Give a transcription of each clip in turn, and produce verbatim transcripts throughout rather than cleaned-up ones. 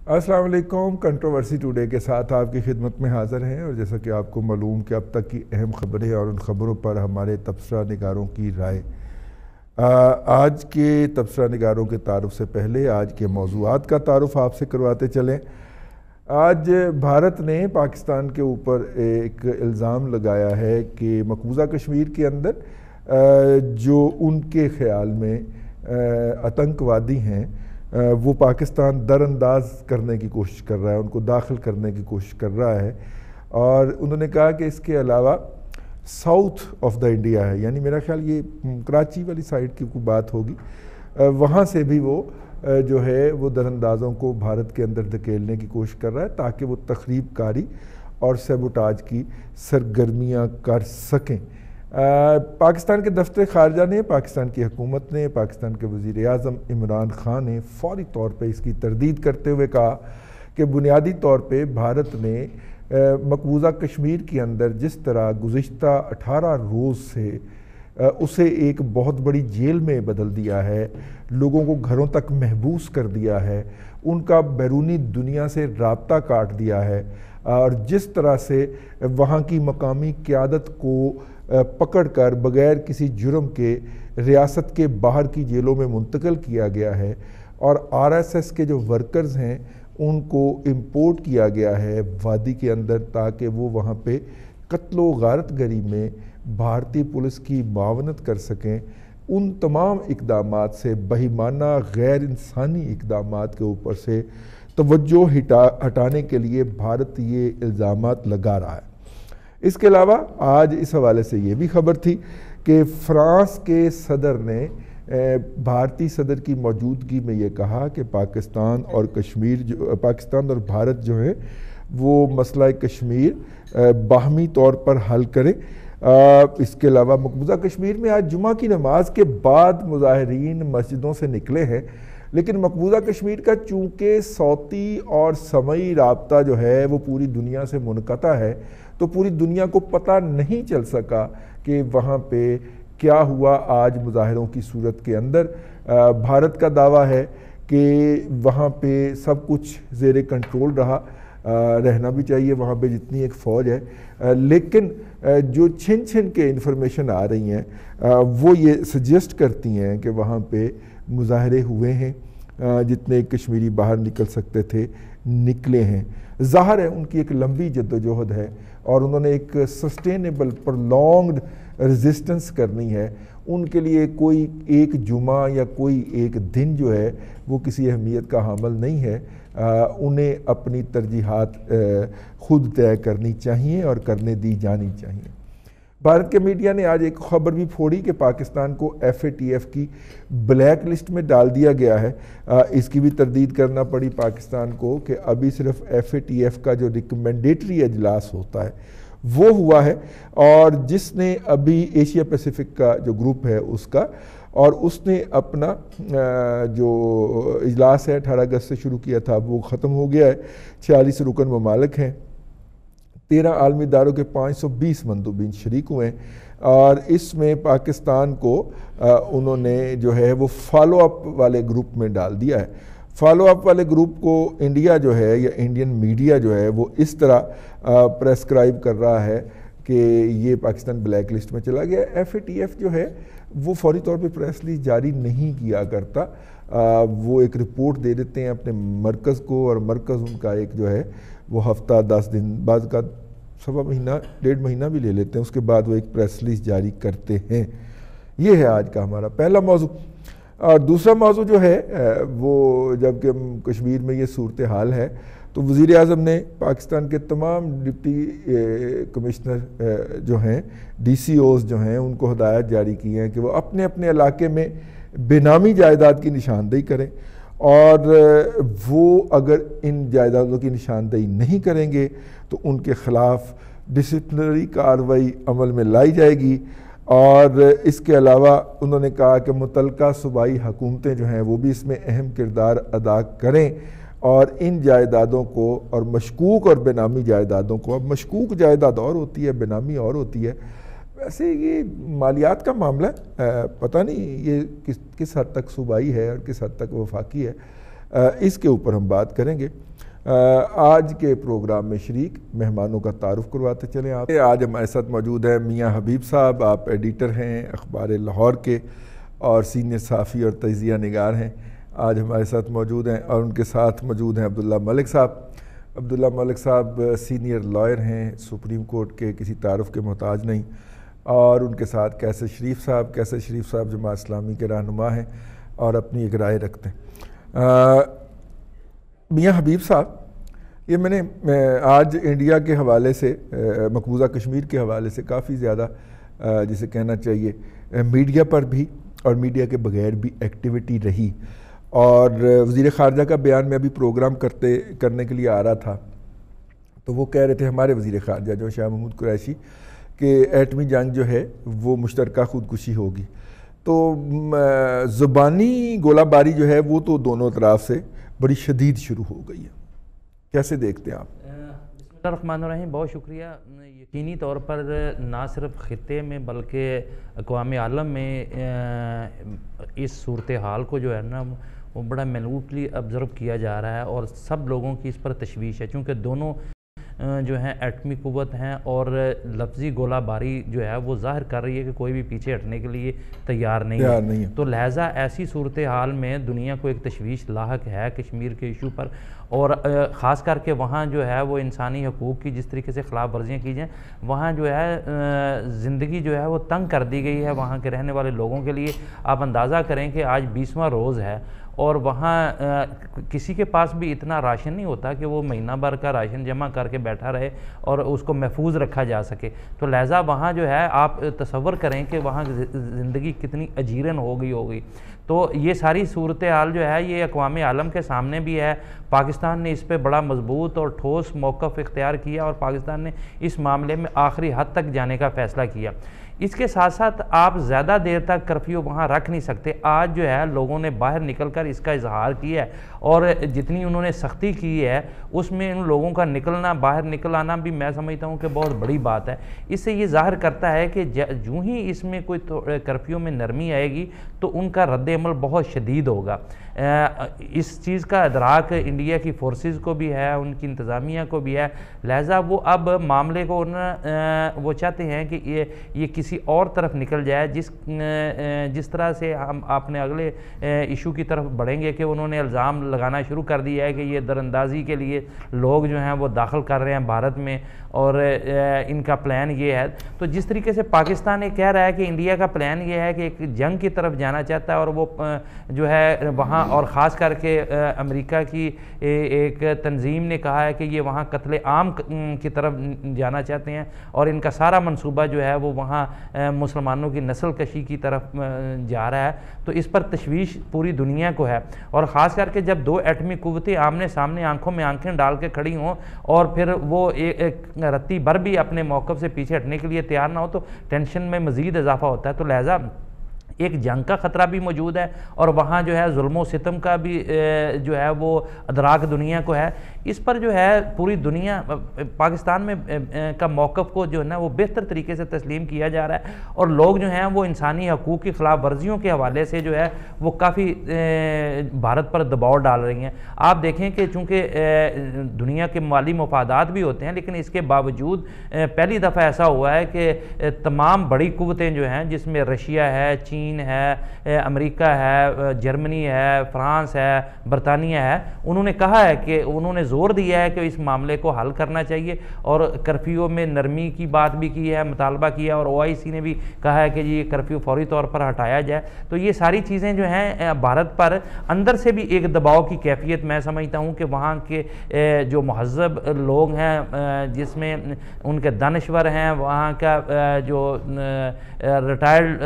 السلام علیکم۔ Controversy today کے ساتھ آپ کی خدمت میں حاضر ہیں، اور جیسا کہ آپ کو معلوم کہ اب تک کی اہم خبریں اور ان خبروں پر ہمارے تبصرہ نگاروں کی رائے۔ آج کے تبصرہ نگاروں کے تعارف سے پہلے آج کے موضوعات کا تعارف آپ سے کرواتے چلیں۔ آج بھارت نے پاکستان کے اوپر ایک الزام لگایا ہے کہ مقبوضہ کشمیر کے اندر جو ان کے خیال میں آتنکوادی ہیں وہ پاکستان در انداز کرنے کی کوشش کر رہا ہے، ان کو داخل کرنے کی کوشش کر رہا ہے، اور انہوں نے کہا کہ اس کے علاوہ ساؤتھ آف دا انڈیا ہے، یعنی میرا خیال یہ کراچی والی سائڈ کی کوئی بات ہوگی، وہاں سے بھی وہ جو ہے وہ در اندازوں کو بھارت کے اندر دھکیلنے کی کوشش کر رہا ہے تاکہ وہ تخریب کاری اور سیبوٹاج کی سرگرمیاں کر سکیں۔ پاکستان کے دفتر خارجہ نے، پاکستان کی حکومت نے، پاکستان کے وزیر اعظم عمران خان نے فوری طور پہ اس کی تردید کرتے ہوئے کہا کہ بنیادی طور پہ بھارت نے مقبوضہ کشمیر کے اندر جس طرح گزشتہ اٹھارہ روز سے اسے ایک بہت بڑی جیل میں بدل دیا ہے، لوگوں کو گھروں تک محبوس کر دیا ہے، ان کا بیرونی دنیا سے رابطہ کاٹ دیا ہے، اور جس طرح سے وہاں کی مقامی قیادت کو پکڑ کر بغیر کسی جرم کے ریاست کے باہر کی جیلوں میں منتقل کیا گیا ہے، اور آر ایس ایس کے جو ورکرز ہیں ان کو امپورٹ کیا گیا ہے وادی کے اندر تاکہ وہ وہاں پہ قتل و غارت گری میں بھارتی پولیس کی معاونت کر سکیں۔ ان تمام اقدامات سے، بہیمانہ غیر انسانی اقدامات کے اوپر سے توجہ ہٹا ہٹانے کے لیے بھارت یہ الزامات لگا رہا ہے۔ اس کے علاوہ آج اس حوالے سے یہ بھی خبر تھی کہ فرانس کے صدر نے بھارتی صدر کی موجودگی میں یہ کہا کہ پاکستان اور کشمیر جو پاکستان اور بھارت جو ہے وہ مسئلہ کشمیر باہمی طور پر حل کرے۔ اس کے علاوہ مقبوضہ کشمیر میں آج جمعہ کی نماز کے بعد مظاہرین مسجدوں سے نکلے ہیں، لیکن مقبوضہ کشمیر کا چونکہ صوتی اور سمعی رابطہ جو ہے وہ پوری دنیا سے منقطع ہے، تو پوری دنیا کو پتہ نہیں چل سکا کہ وہاں پہ کیا ہوا۔ آج مظاہروں کی صورت کے اندر بھارت کا دعویٰ ہے کہ وہاں پہ سب کچھ زیر کنٹرول رہا، رہنا بھی چاہیے وہاں پہ جتنی ایک فوج ہے، لیکن جو چھن چھن کے انفارمیشن آ رہی ہیں وہ یہ سجیسٹ کرتی ہیں کہ وہاں پہ مظاہرے ہوئے ہیں، جتنے کشمیری باہر نکل سکتے تھے نکلے ہیں۔ ظاہر ہے ان کی ایک لمبی جدوجہد ہے اور انہوں نے ایک سسٹینیبل پرلونگڈ ریزسٹنس کرنی ہے، ان کے لیے کوئی ایک جمعہ یا کوئی ایک دن جو ہے وہ کسی اہمیت کا حامل نہیں ہے، انہیں اپنی ترجیحات خود طے کرنی چاہیے اور کرنے دی جانی چاہیے۔ بھارت کے میڈیا نے آج ایک خبر بھی پھوڑی کہ پاکستان کو ایف اے ٹی ایف کی بلیک لسٹ میں ڈال دیا گیا ہے۔ اس کی بھی تردید کرنا پڑی پاکستان کو کہ ابھی صرف ایف اے ٹی ایف کا جو ریکمنڈیٹری اجلاس ہوتا ہے وہ ہوا ہے، اور جس نے ابھی ایشیا پیسیفک کا جو گروپ ہے اس کا، اور اس نے اپنا جو اجلاس ہے اٹھارہ اگست سے شروع کیا تھا وہ ختم ہو گیا ہے۔ چھیالیس رکن ممالک ہیں، تیرہ عالمی اداروں کے پانچ سو بیس مندوبین شریک ہوئے ہیں، اور اس میں پاکستان کو انہوں نے جو ہے وہ فالو اپ والے گروپ میں ڈال دیا ہے۔ فالو اپ والے گروپ کو انڈیا جو ہے یا انڈین میڈیا جو ہے وہ اس طرح پریسکرائب کر رہا ہے کہ یہ پاکستان بلیک لسٹ میں چلا گیا۔ ایف اے ٹی ایف جو ہے وہ فوری طور پہ پریس ریلیز جاری نہیں کیا کرتا، وہ ایک رپورٹ دے دیتے ہیں اپنے مرکز کو، اور مرکز ان کا ایک جو ہے وہ ہفتہ دس دن بعد کا سوا مہینہ ڈیڑھ مہینہ بھی لے لیتے ہیں، اس کے بعد وہ ایک پریس ریلیز جاری کرتے ہیں۔ یہ ہے آج کا ہمارا پہلا موضوع۔ اور دوسرا موضوع جو ہے وہ جب کہ کشمیر میں یہ صورتحال ہے تو وزیر اعظم نے پاکستان کے تمام ڈپٹی کمشنر جو ہیں، ڈی سی اوز جو ہیں، ان کو ہدایت جاری کی ہیں کہ وہ اپنے اپنے علاقے میں بے نامی جائیداد کی نشاندہی کریں، اور وہ اگر ان جائیدادوں کی نشاندہی نہیں کریں گے تو ان کے خلاف ڈسپلنری کارروائی عمل میں لائی جائے گی۔ اور اس کے علاوہ انہوں نے کہا کہ متعلقہ صوبائی حکومتیں جو ہیں وہ بھی اس میں اہم کردار ادا کریں، اور ان جائیدادوں کو اور مشکوک اور بے نامی جائیدادوں کو، اب مشکوک جائیداد اور ہوتی ہے، بے نامی اور ہوتی ہے، ویسے یہ مالیات کا معاملہ ہے، پتہ نہیں یہ کس کس حد تک صوبائی ہے اور کس حد تک وفاقی ہے، اس کے اوپر ہم بات کریں گے۔ آج کے پروگرام میں شریک مہمانوں کا تعارف کرواتے چلیں آپ. آج ہمارے ساتھ موجود ہیں میاں حبیب صاحب. آپ ایڈیٹر ہیں اخبار لاہور کے اور سینئر صحافی اور تجزیہ نگار ہیں. آج ہمارے ساتھ موجود ہیں اور ان کے ساتھ موجود ہیں عبداللہ ملک صاحب. عبداللہ ملک صاحب سینئر لائر ہیں, سپریم کورٹ کے, کسی تعارف کے محتاج نہیں. اور ان کے ساتھ کیسر شریف صاحب. کیسر شریف صاحب جماعت اسلامی کے رہنما ہیں اور اپنی ایک رائے رکھتے ہیں. میاں حبیب صاحب, یہ میں نے آج انڈیا کے حوالے سے, مقبوضہ کشمیر کے حوالے سے کافی زیادہ جسے کہنا چاہیے میڈیا پر بھی اور میڈیا کے بغیر بھی ایکٹیویٹی رہی. اور وزیر خارجہ کا بیان میں ابھی پروگرام کرتے کرنے کے لیے آ رہا تھا تو وہ کہہ رہے تھے ہمارے وزیر خارجہ جو شاہ محمود قریشی کہ ایٹمی جنگ جو ہے وہ مشترکہ خودکشی ہوگی. تو زبانی گولہ باری جو ہے وہ تو دونوں طرف سے بڑی شدید شروع ہو گئی ہے. کیسے دیکھتے ہیں آپ؟ بسم اللہ الرحمن الرحیم. بہت شکریہ. یقینی طور پر نہ صرف خطے میں بلکہ اقوام عالم میں اس صورتحال کو جو ہے نا وہ بڑا مینوٹلی آبزرو کیا جا رہا ہے اور سب لوگوں کی اس پر تشویش ہے, چونکہ دونوں جو ہیں ایٹمی قوت ہیں اور لفظی گولہ باری جو ہے وہ ظاہر کر رہی ہے کہ کوئی بھی پیچھے ہٹنے کے لیے تیار نہیں ہے, نہیں ہے. تو لہٰذا ایسی صورتحال میں دنیا کو ایک تشویش لاحق ہے کشمیر کے ایشو پر, اور خاص کر کے وہاں جو ہے وہ انسانی حقوق کی جس طریقے سے خلاف ورزیاں کی جائیں, وہاں جو ہے زندگی جو ہے وہ تنگ کر دی گئی ہے وہاں کے رہنے والے لوگوں کے لیے. آپ اندازہ کریں کہ آج بیسواں روز ہے اور وہاں کسی کے پاس بھی اتنا راشن نہیں ہوتا کہ وہ مہینہ بھر کا راشن جمع کر کے بیٹھا رہے اور اس کو محفوظ رکھا جا سکے. تو لہٰذا وہاں جو ہے آپ تصور کریں کہ وہاں زندگی کتنی اجیرن ہو گئی ہوگی. تو یہ ساری صورتحال جو ہے یہ اقوام عالم کے سامنے بھی ہے. پاکستان نے اس پہ بڑا مضبوط اور ٹھوس موقف اختیار کیا اور پاکستان نے اس معاملے میں آخری حد تک جانے کا فیصلہ کیا. اس کے ساتھ ساتھ آپ زیادہ دیر تک کرفیو وہاں رکھ نہیں سکتے. آج جو ہے لوگوں نے باہر نکل کر اس کا اظہار کیا ہے اور جتنی انہوں نے سختی کی ہے اس میں ان لوگوں کا نکلنا باہر نکل آنا بھی میں سمجھتا ہوں کہ بہت بڑی بات ہے. اس سے یہ ظاہر کرتا ہے کہ جو ہی اس میں کوئی کرفیو میں نرمی آئے گی تو ان کا رد عمل بہت شدید ہوگا. اس چیز کا ادراک انڈیا کی فورسز کو بھی ہے, ان کی انتظامیہ کو بھی ہے. لہٰذا وہ اب معاملے کو وہ چاہتے ہیں کہ یہ یہ کسی اور طرف نکل جائے, جس جس طرح سے ہم اپنے اگلے ایشو کی طرف بڑھیں گے کہ انہوں نے الزام لگانا شروع کر دیا ہے کہ یہ دراندازی کے لیے لوگ جو ہیں وہ داخل کر رہے ہیں بھارت میں اور ان کا پلان یہ ہے. تو جس طریقے سے پاکستان یہ کہہ رہا ہے کہ انڈیا کا پلان یہ ہے کہ ایک جنگ کی طرف جانا چاہتا ہے اور وہ جو ہے وہاں, اور خاص کر کے امریکہ کی ایک تنظیم نے کہا ہے کہ یہ وہاں قتل عام کی طرف جانا چاہتے ہیں اور ان کا سارا منصوبہ جو ہے وہ وہاں مسلمانوں کی نسل کشی کی طرف جا رہا ہے. تو اس پر تشویش پوری دنیا کو ہے اور خاص کر کے جب دو ایٹمی قوتیں آمنے سامنے آنکھوں میں آنکھیں ڈال کے کھڑی ہوں اور پھر وہ ایک رتی بھر بھی اپنے موقف سے پیچھے ہٹنے کے لیے تیار نہ ہو تو ٹینشن میں مزید اضافہ ہوتا ہے. تو لہٰذا ایک جنگ کا خطرہ بھی موجود ہے اور وہاں جو ہے ظلم و ستم کا بھی جو ہے وہ ادراک دنیا کو ہے. اس پر جو ہے پوری دنیا پاکستان میں کا موقف کو جو ہے نا وہ بہتر طریقے سے تسلیم کیا جا رہا ہے اور لوگ جو ہیں وہ انسانی حقوق کی خلاف ورزیوں کے حوالے سے جو ہے وہ کافی بھارت پر دباؤ ڈال رہی ہیں. آپ دیکھیں کہ چونکہ دنیا کے مالی مفادات بھی ہوتے ہیں لیکن اس کے باوجود پہلی دفعہ ایسا ہوا ہے کہ تمام بڑی قوتیں جو ہیں جس میں رشیا ہے, چین ہے, امریکہ ہے, جرمنی ہے, فرانس ہے, برطانیہ ہے, انہوں نے کہا ہے کہ انہوں نے زور دیا ہے کہ اس معاملے کو حل کرنا چاہیے اور کرفیو میں نرمی کی بات بھی کی ہے, مطالبہ کیا اور او آئی سی نے بھی کہا ہے کہ یہ کرفیو فوری طور پر ہٹایا جائے. تو یہ ساری چیزیں جو ہیں بھارت پر اندر سے بھی ایک دباؤ کی کیفیت میں سمجھتا ہوں کہ وہاں کے جو مہذب لوگ ہیں جس میں ان کے دانشور ہیں, وہاں کا جو ریٹائرڈ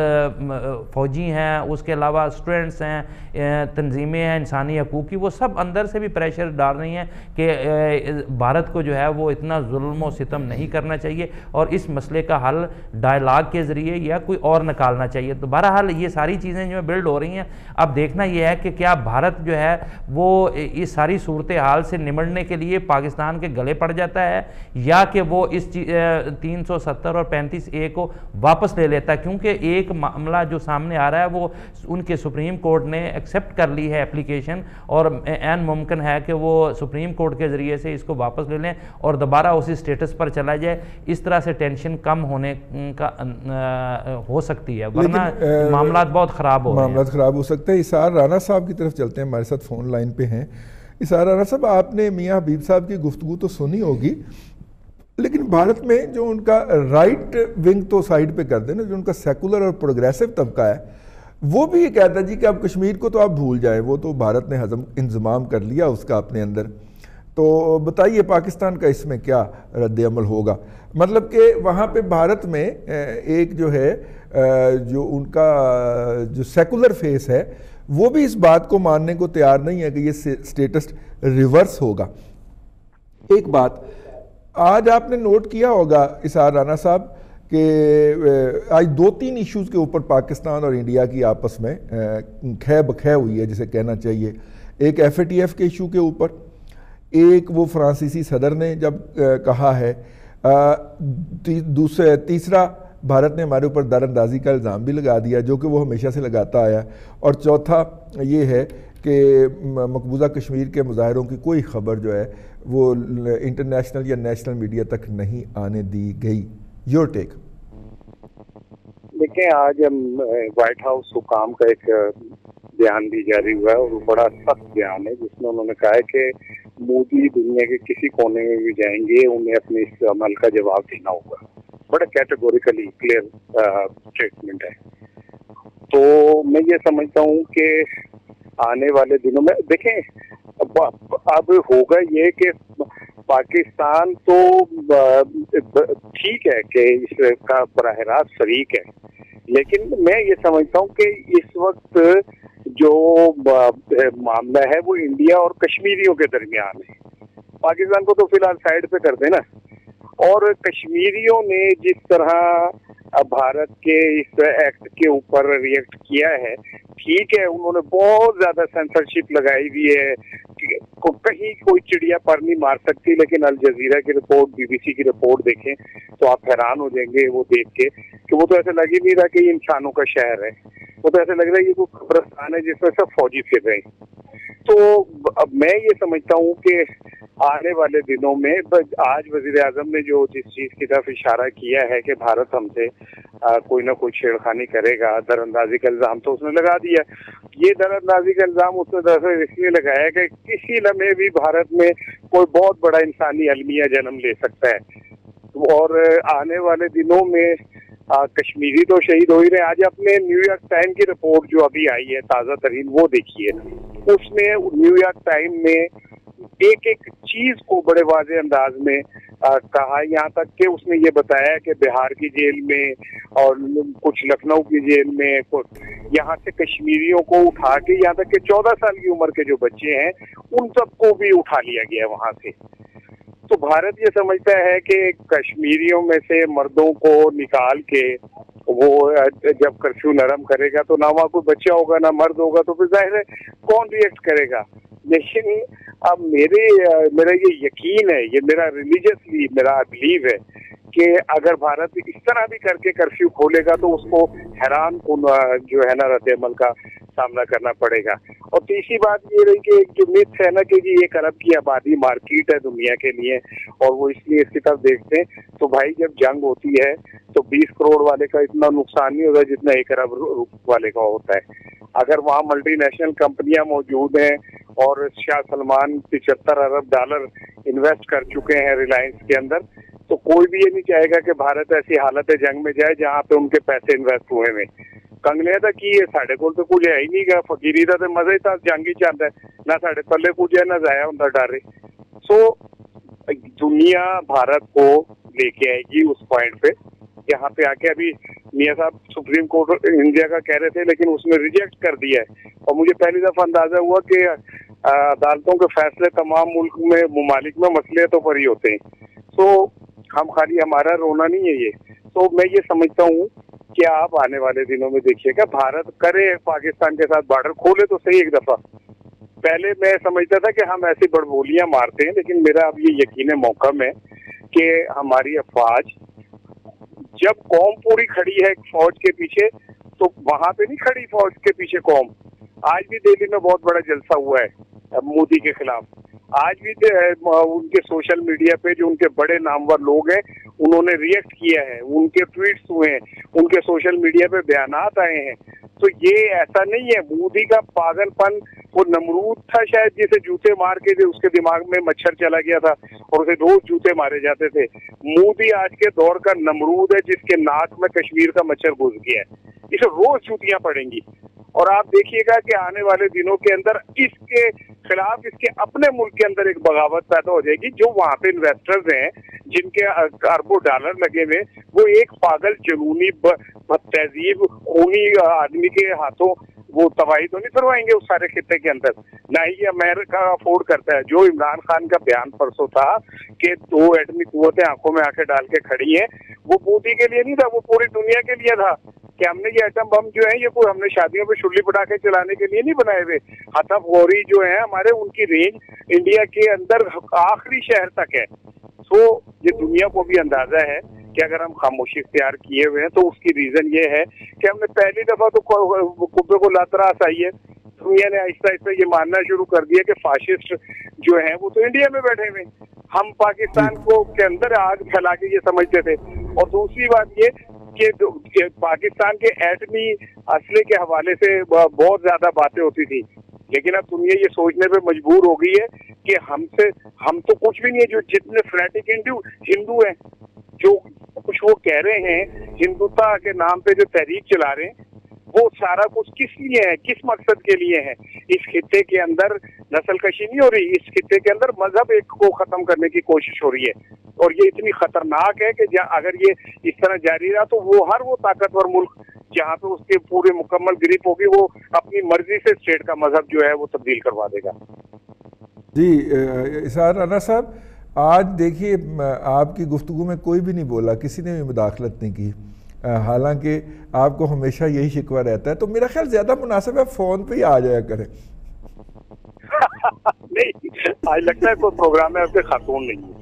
فوجی ہیں, اس کے علاوہ اسٹوڈنٹس ہیں, تنظیمیں ہیں انسانی حقوق کی, وہ سب اندر سے بھی پریشر ڈال رہی ہیں کہ بھارت کو جو ہے وہ اتنا ظلم و ستم نہیں کرنا چاہیے اور اس مسئلے کا حل ڈائلاگ کے ذریعے یا کوئی اور نکالنا چاہیے. تو بہرحال یہ ساری چیزیں جو بلڈ ہو رہی ہیں. اب دیکھنا یہ ہے کہ کیا بھارت جو ہے وہ اس ساری صورتحال سے نمٹنے کے لیے پاکستان کے گلے پڑ جاتا ہے یا کہ وہ اس تین سو ستر اور پینتیس اے کو واپس لے لیتا ہے, کیونکہ ایک معاملہ جو سامنے سامنے آ رہا ہے وہ ان کے سپریم کورٹ نے ایکسیپٹ کر لی ہے اپلیکیشن، اور عین ممکن ہے کہ وہ سپریم کورٹ کے ذریعے سے اس کو واپس لے لیں اور دوبارہ اسی سٹیٹس پر چلا جائے. اس طرح سے ٹینشن کم ہونے کا ہو سکتی ہے، ورنہ معاملات بہت خراب ہو رہے ہیں. معاملات خراب ہو سکتے ہیں. اسحار رانا صاحب کی طرف چلتے ہیں، ہمارے ساتھ فون لائن پہ ہیں. اسحار رانا صاحب، آپ نے میاں حبیب صاحب کی گفتگو تو سنی ہوگی، لیکن بھارت میں جو ان کا رائٹ ونگ تو سائیڈ پہ کر دیں نا، جو ان کا سیکولر اور پروگریسو طبقہ ہے، وہ بھی یہ کہتا ہے جی کہ اب کشمیر کو تو آپ بھول جائیں، وہ تو بھارت نے ہضم انضمام کر لیا اس کا اپنے اندر. تو بتائیے پاکستان کا اس میں کیا رد عمل ہوگا؟ مطلب کہ وہاں پہ بھارت میں ایک جو ہے جو ان کا جو سیکولر فیس ہے وہ بھی اس بات کو ماننے کو تیار نہیں ہے کہ یہ سٹیٹس ریورس ہوگا. ایک بات آج آپ نے نوٹ کیا ہوگا اسحار رانا صاحب کہ آج دو تین ایشوز کے اوپر پاکستان اور انڈیا کی آپس میں کھے بکھے ہوئی ہے جسے کہنا چاہیے. ایک ایف اے ٹی ایف کے ایشو کے اوپر، ایک وہ فرانسیسی صدر نے جب کہا ہے، دوسرے تیسرا بھارت نے ہمارے اوپر دار اندازی کا الزام بھی لگا دیا جو کہ وہ ہمیشہ سے لگاتا آیا، اور چوتھا یہ ہے کہ مقبوضہ کشمیر کے مظاہروں کی کوئی خبر جو ہے وہ انٹرنیشنل یا نیشنل میڈیا تک نہیں آنے دی گئی. Your take. دیکھیں، آج وائٹ ہاؤس حکام کا ایک بیان بھی جاری ہوا ہے، اور وہ بڑا سخت بیان ہے جس میں انہوں نے کہا ہے کہ مودی دنیا کے کسی کونے میں بھی جائیں گے، انہیں اپنے اس عمل کا جواب دینا ہوگا. بڑا کیٹیگوریکلی کلیئر اسٹیٹمنٹ ہے. تو میں یہ سمجھتا ہوں کہ آنے والے دنوں میں دیکھیں اب ہوگا یہ کہ پاکستان تو ٹھیک ہے کہ اس کا براہ راست فریق ہے، لیکن میں یہ سمجھتا ہوں کہ اس وقت جو معاملہ ہے وہ انڈیا اور کشمیریوں کے درمیان ہے. پاکستان کو تو فی الحال سائڈ پہ کر دیں نا. اور کشمیریوں نے جس طرح بھارت کے اس ایکٹ کے اوپر ریئیکٹ کیا ہے، ٹھیک ہے انہوں نے بہت زیادہ سینسرشپ لگائی ہوئی ہے، کہیں کوئی چڑیا پر نہیں مار سکتی، لیکن الجزیرہ کی رپورٹ، بی بی سی کی رپورٹ دیکھیں تو آپ حیران ہو جائیں گے وہ دیکھ کے کہ وہ تو ایسے لگ ہی نہیں رہا کہ یہ انسانوں کا شہر ہے، وہ تو ایسے لگ رہا ہے یہ کوئی قبرستان ہے جس میں سب فوجی پھر رہے ہیں. تو اب میں یہ سمجھتا ہوں کہ آنے والے دنوں میں آج وزیر اعظم نے جو جس چیز کی طرف اشارہ کیا ہے کہ بھارت ہم سے کوئی نہ کوئی چھیڑخانی کرے گا، در اندازی کا الزام تو اس نے لگا دیا. یہ در اندازی کا الزام اس نے دراصل اس لیے لگایا کہ کسی لمحے بھی بھارت میں کوئی بہت بڑا انسانی المیہ جنم لے سکتا ہے، اور آنے والے دنوں میں کشمیری تو شہید ہو ہی رہے. آج اپنے نیو یارک ٹائم کی رپورٹ جو ابھی آئی ہے تازہ ترین وہ دیکھیے، اس میں نیو یارک ٹائم میں ایک ایک چیز کو بڑے واضح انداز میں کہا، یہاں تک کہ اس نے یہ بتایا کہ بہار کی جیل میں اور کچھ لکھنؤ کی جیل میں یہاں سے کشمیریوں کو اٹھا کے یہاں تک کہ چودہ سال کی عمر کے جو بچے ہیں ان سب کو بھی اٹھا لیا گیا وہاں سے. تو بھارت یہ سمجھتا ہے کہ کشمیریوں میں سے مردوں کو نکال کے وہ جب کرفیو نرم کرے گا تو نہ وہاں کوئی بچہ ہوگا نہ مرد ہوگا، تو پھر ظاہر ہے کون ریئیکٹ کرے گا. لیکن اب میرے میرا یہ یقین ہے، یہ میرا ریلیجسلی میرا بلیو ہے کہ اگر بھارت اس طرح بھی کر کے کرفیو کھولے گا تو اس کو حیران کن جو ہے نا رد عمل کا سامنا کرنا پڑے گا. اور تیسری بات یہ رہی کہ ایک جو متھ ہے نا کہ جی ایک ارب کی آبادی مارکیٹ ہے دنیا کے لیے، اور وہ اس لیے اس کی طرف دیکھتے ہیں. تو بھائی جب جنگ ہوتی ہے تو بیس کروڑ والے کا اتنا نقصان نہیں ہوتا جتنا ایک ارب والے کا ہوتا ہے. اگر وہاں ملٹی نیشنل کمپنیاں موجود ہیں اور شاہ سلمان پچہتر ارب ڈالر انویسٹ کر چکے ہیں ریلائنس کے اندر، تو کوئی بھی یہ نہیں چاہے گا کہ بھارت ایسی حالت جنگ میں جائے جہاں پہ ان کے پیسے انویسٹ ہوئے ہیں. کنگلے تھا کی ہے ساڑھے کول تو کچھ ہے ہی نہیں گا، فقیری دا تو مزہ ہی تھا، جنگ ہی چاہتا ہے، نہ ساڑھے پلے کچھ ہے نہ ضائع ہوتا ڈارے. سو دنیا بھارت کو لے کے آئے گی اس پوائنٹ پہ. یہاں پہ آ کے ابھی میاں صاحب سپریم کورٹ انڈیا کا کہہ رہے تھے لیکن اس نے ریجیکٹ کر دیا ہے، اور مجھے پہلی دفعہ اندازہ ہوا کہ عدالتوں کے فیصلے تمام ملک میں ممالک میں مصلحتوں پر ہی ہوتے ہیں. تو ہم خالی ہمارا رونا نہیں ہے یہ. تو میں یہ سمجھتا ہوں کہ آپ آنے والے دنوں میں دیکھیے گا بھارت کرے پاکستان کے ساتھ بارڈر کھولے تو صحیح ایک دفعہ. پہلے میں سمجھتا تھا کہ ہم ایسی بڑبولیاں مارتے ہیں، لیکن میرا اب یہ یقین محکم ہے کہ ہماری افواج جب قوم پوری کھڑی ہے فوج کے پیچھے तो वहां पे नहीं खड़ी फौज के पीछे कौम। आज भी दिल्ली में बहुत बड़ा जलसा हुआ है मोदी के खिलाफ। आज भी उनके सोशल मीडिया पे जो उनके बड़े नामवर लोग हैं उन्होंने रिएक्ट किया है, उनके ट्वीट्स हुए हैं, उनके सोशल मीडिया पे बयानात आए हैं। तो ये ऐसा नहीं है, मोदी का पागलपन वो नमरूद था शायद, जिसे जूते मार के उसके दिमाग में मच्छर चला गया था और उसे रोज जूते मारे जाते थे। मोदी आज के दौर का नमरूद है जिसके नाक में कश्मीर का मच्छर घुस गया है, इसे रोज जूतियां पड़ेंगी। और आप देखिएगा कि आने वाले दिनों के अंदर इसके खिलाफ इसके अपने मुल्क के अंदर एक बगावत पैदा हो जाएगी। जो वहां पे इन्वेस्टर्स हैं जिनके अरबों डॉलर लगे हुए, वो एक पागल जुनूनी तहजीब खूनी आदमी के हाथों वो तबाही तो नहीं करवाएंगे उस सारे खित्ते के अंदर। ना ही अमेरिका अफोर्ड करता है। जो इमरान खान का बयान परसों था कि दो एटमी कुव्वतें आंखों में आंखें डाल के खड़ी हैं, वो मोदी के लिए नहीं था, वो पूरी दुनिया के लिए था कि हमने ये एटम बम जो है ये कोई हमने शादियों पे शुल्ली पटाखे चलाने के लिए नहीं बनाए हुए। हतफ गौरी जो है हमारे, उनकी रेंज इंडिया के अंदर आखिरी शहर तक है। तो ये दुनिया को भी अंदाजा है कि अगर हम खामोशी इख्तियार किए हुए हैं तो उसकी रीजन ये है कि हमने पहली दफा तो कुब्बे को लातरास आई है, दुनिया ने आहिस्ता आहिस्ता ये मानना शुरू कर दिया कि फाशिस्ट जो हैं वो तो इंडिया में बैठे हुए। हम पाकिस्तान को के अंदर आग फैला के ये समझते थे। और दूसरी बात ये कि पाकिस्तान के एटमी असले के हवाले से बहुत ज्यादा बातें होती थी, लेकिन अब दुनिया ये सोचने पे मजबूर हो गई है कि हमसे हम तो कुछ भी नहीं है। जो जितने फ्रेटिक हिंदू हिंदू हैं, जो कुछ वो कह रहे हैं हिंदुत्व के नाम पे जो तहरीक चला रहे हैं, वो सारा कुछ किस लिए है, किस मकसद के लिए है। इस खित्ते के अंदर नस्ल कशी नहीं हो रही, इस खित्ते के अंदर मजहब एक को खत्म करने की कोशिश हो रही है। और ये इतनी खतरनाक है कि अगर ये इस तरह जारी रहा तो वो हर वो ताकतवर मुल्क जहाँ पे उसके पूरे मुकम्मल ग्रिप होगी, वो अपनी मर्जी से स्टेट का मजहब जो है वो तब्दील करवा देगा। जी इसार राना साहब, आज देखिए आपकी गुफ्तगू में कोई भी नहीं बोला, किसी ने भी मुदाखलत नहीं की, हालांकि आपको हमेशा यही शिकवा रहता है। तो मेरा ख्याल ज्यादा मुनासिब है फोन पे ही आ जाया करें। नहीं, आज लगता है कोई प्रोग्राम है आपके खातून नहीं है।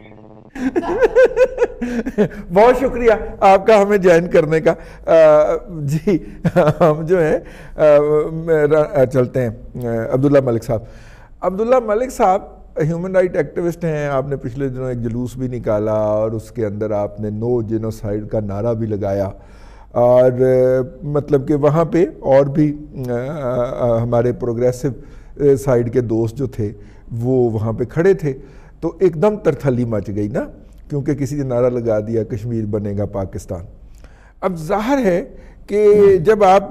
बहुत शुक्रिया आपका हमें ज्वाइन करने का। आ, जी हम जो है चलते हैं अब्दुल्ला मलिक साहब। अब्दुल्ला मलिक साहब ह्यूमन राइट एक्टिविस्ट हैं। आपने पिछले दिनों एक जुलूस भी निकाला और उसके अंदर आपने नो जेनोसाइड का नारा भी लगाया, और मतलब कि वहाँ पे और भी आ, आ, हमारे प्रोग्रेसिव साइड के दोस्त जो थे वो वहाँ पे खड़े थे। तो एकदम तरथली मच गई ना, क्योंकि किसी ने नारा लगा दिया कश्मीर बनेगा पाकिस्तान। अब जाहिर है कि जब आप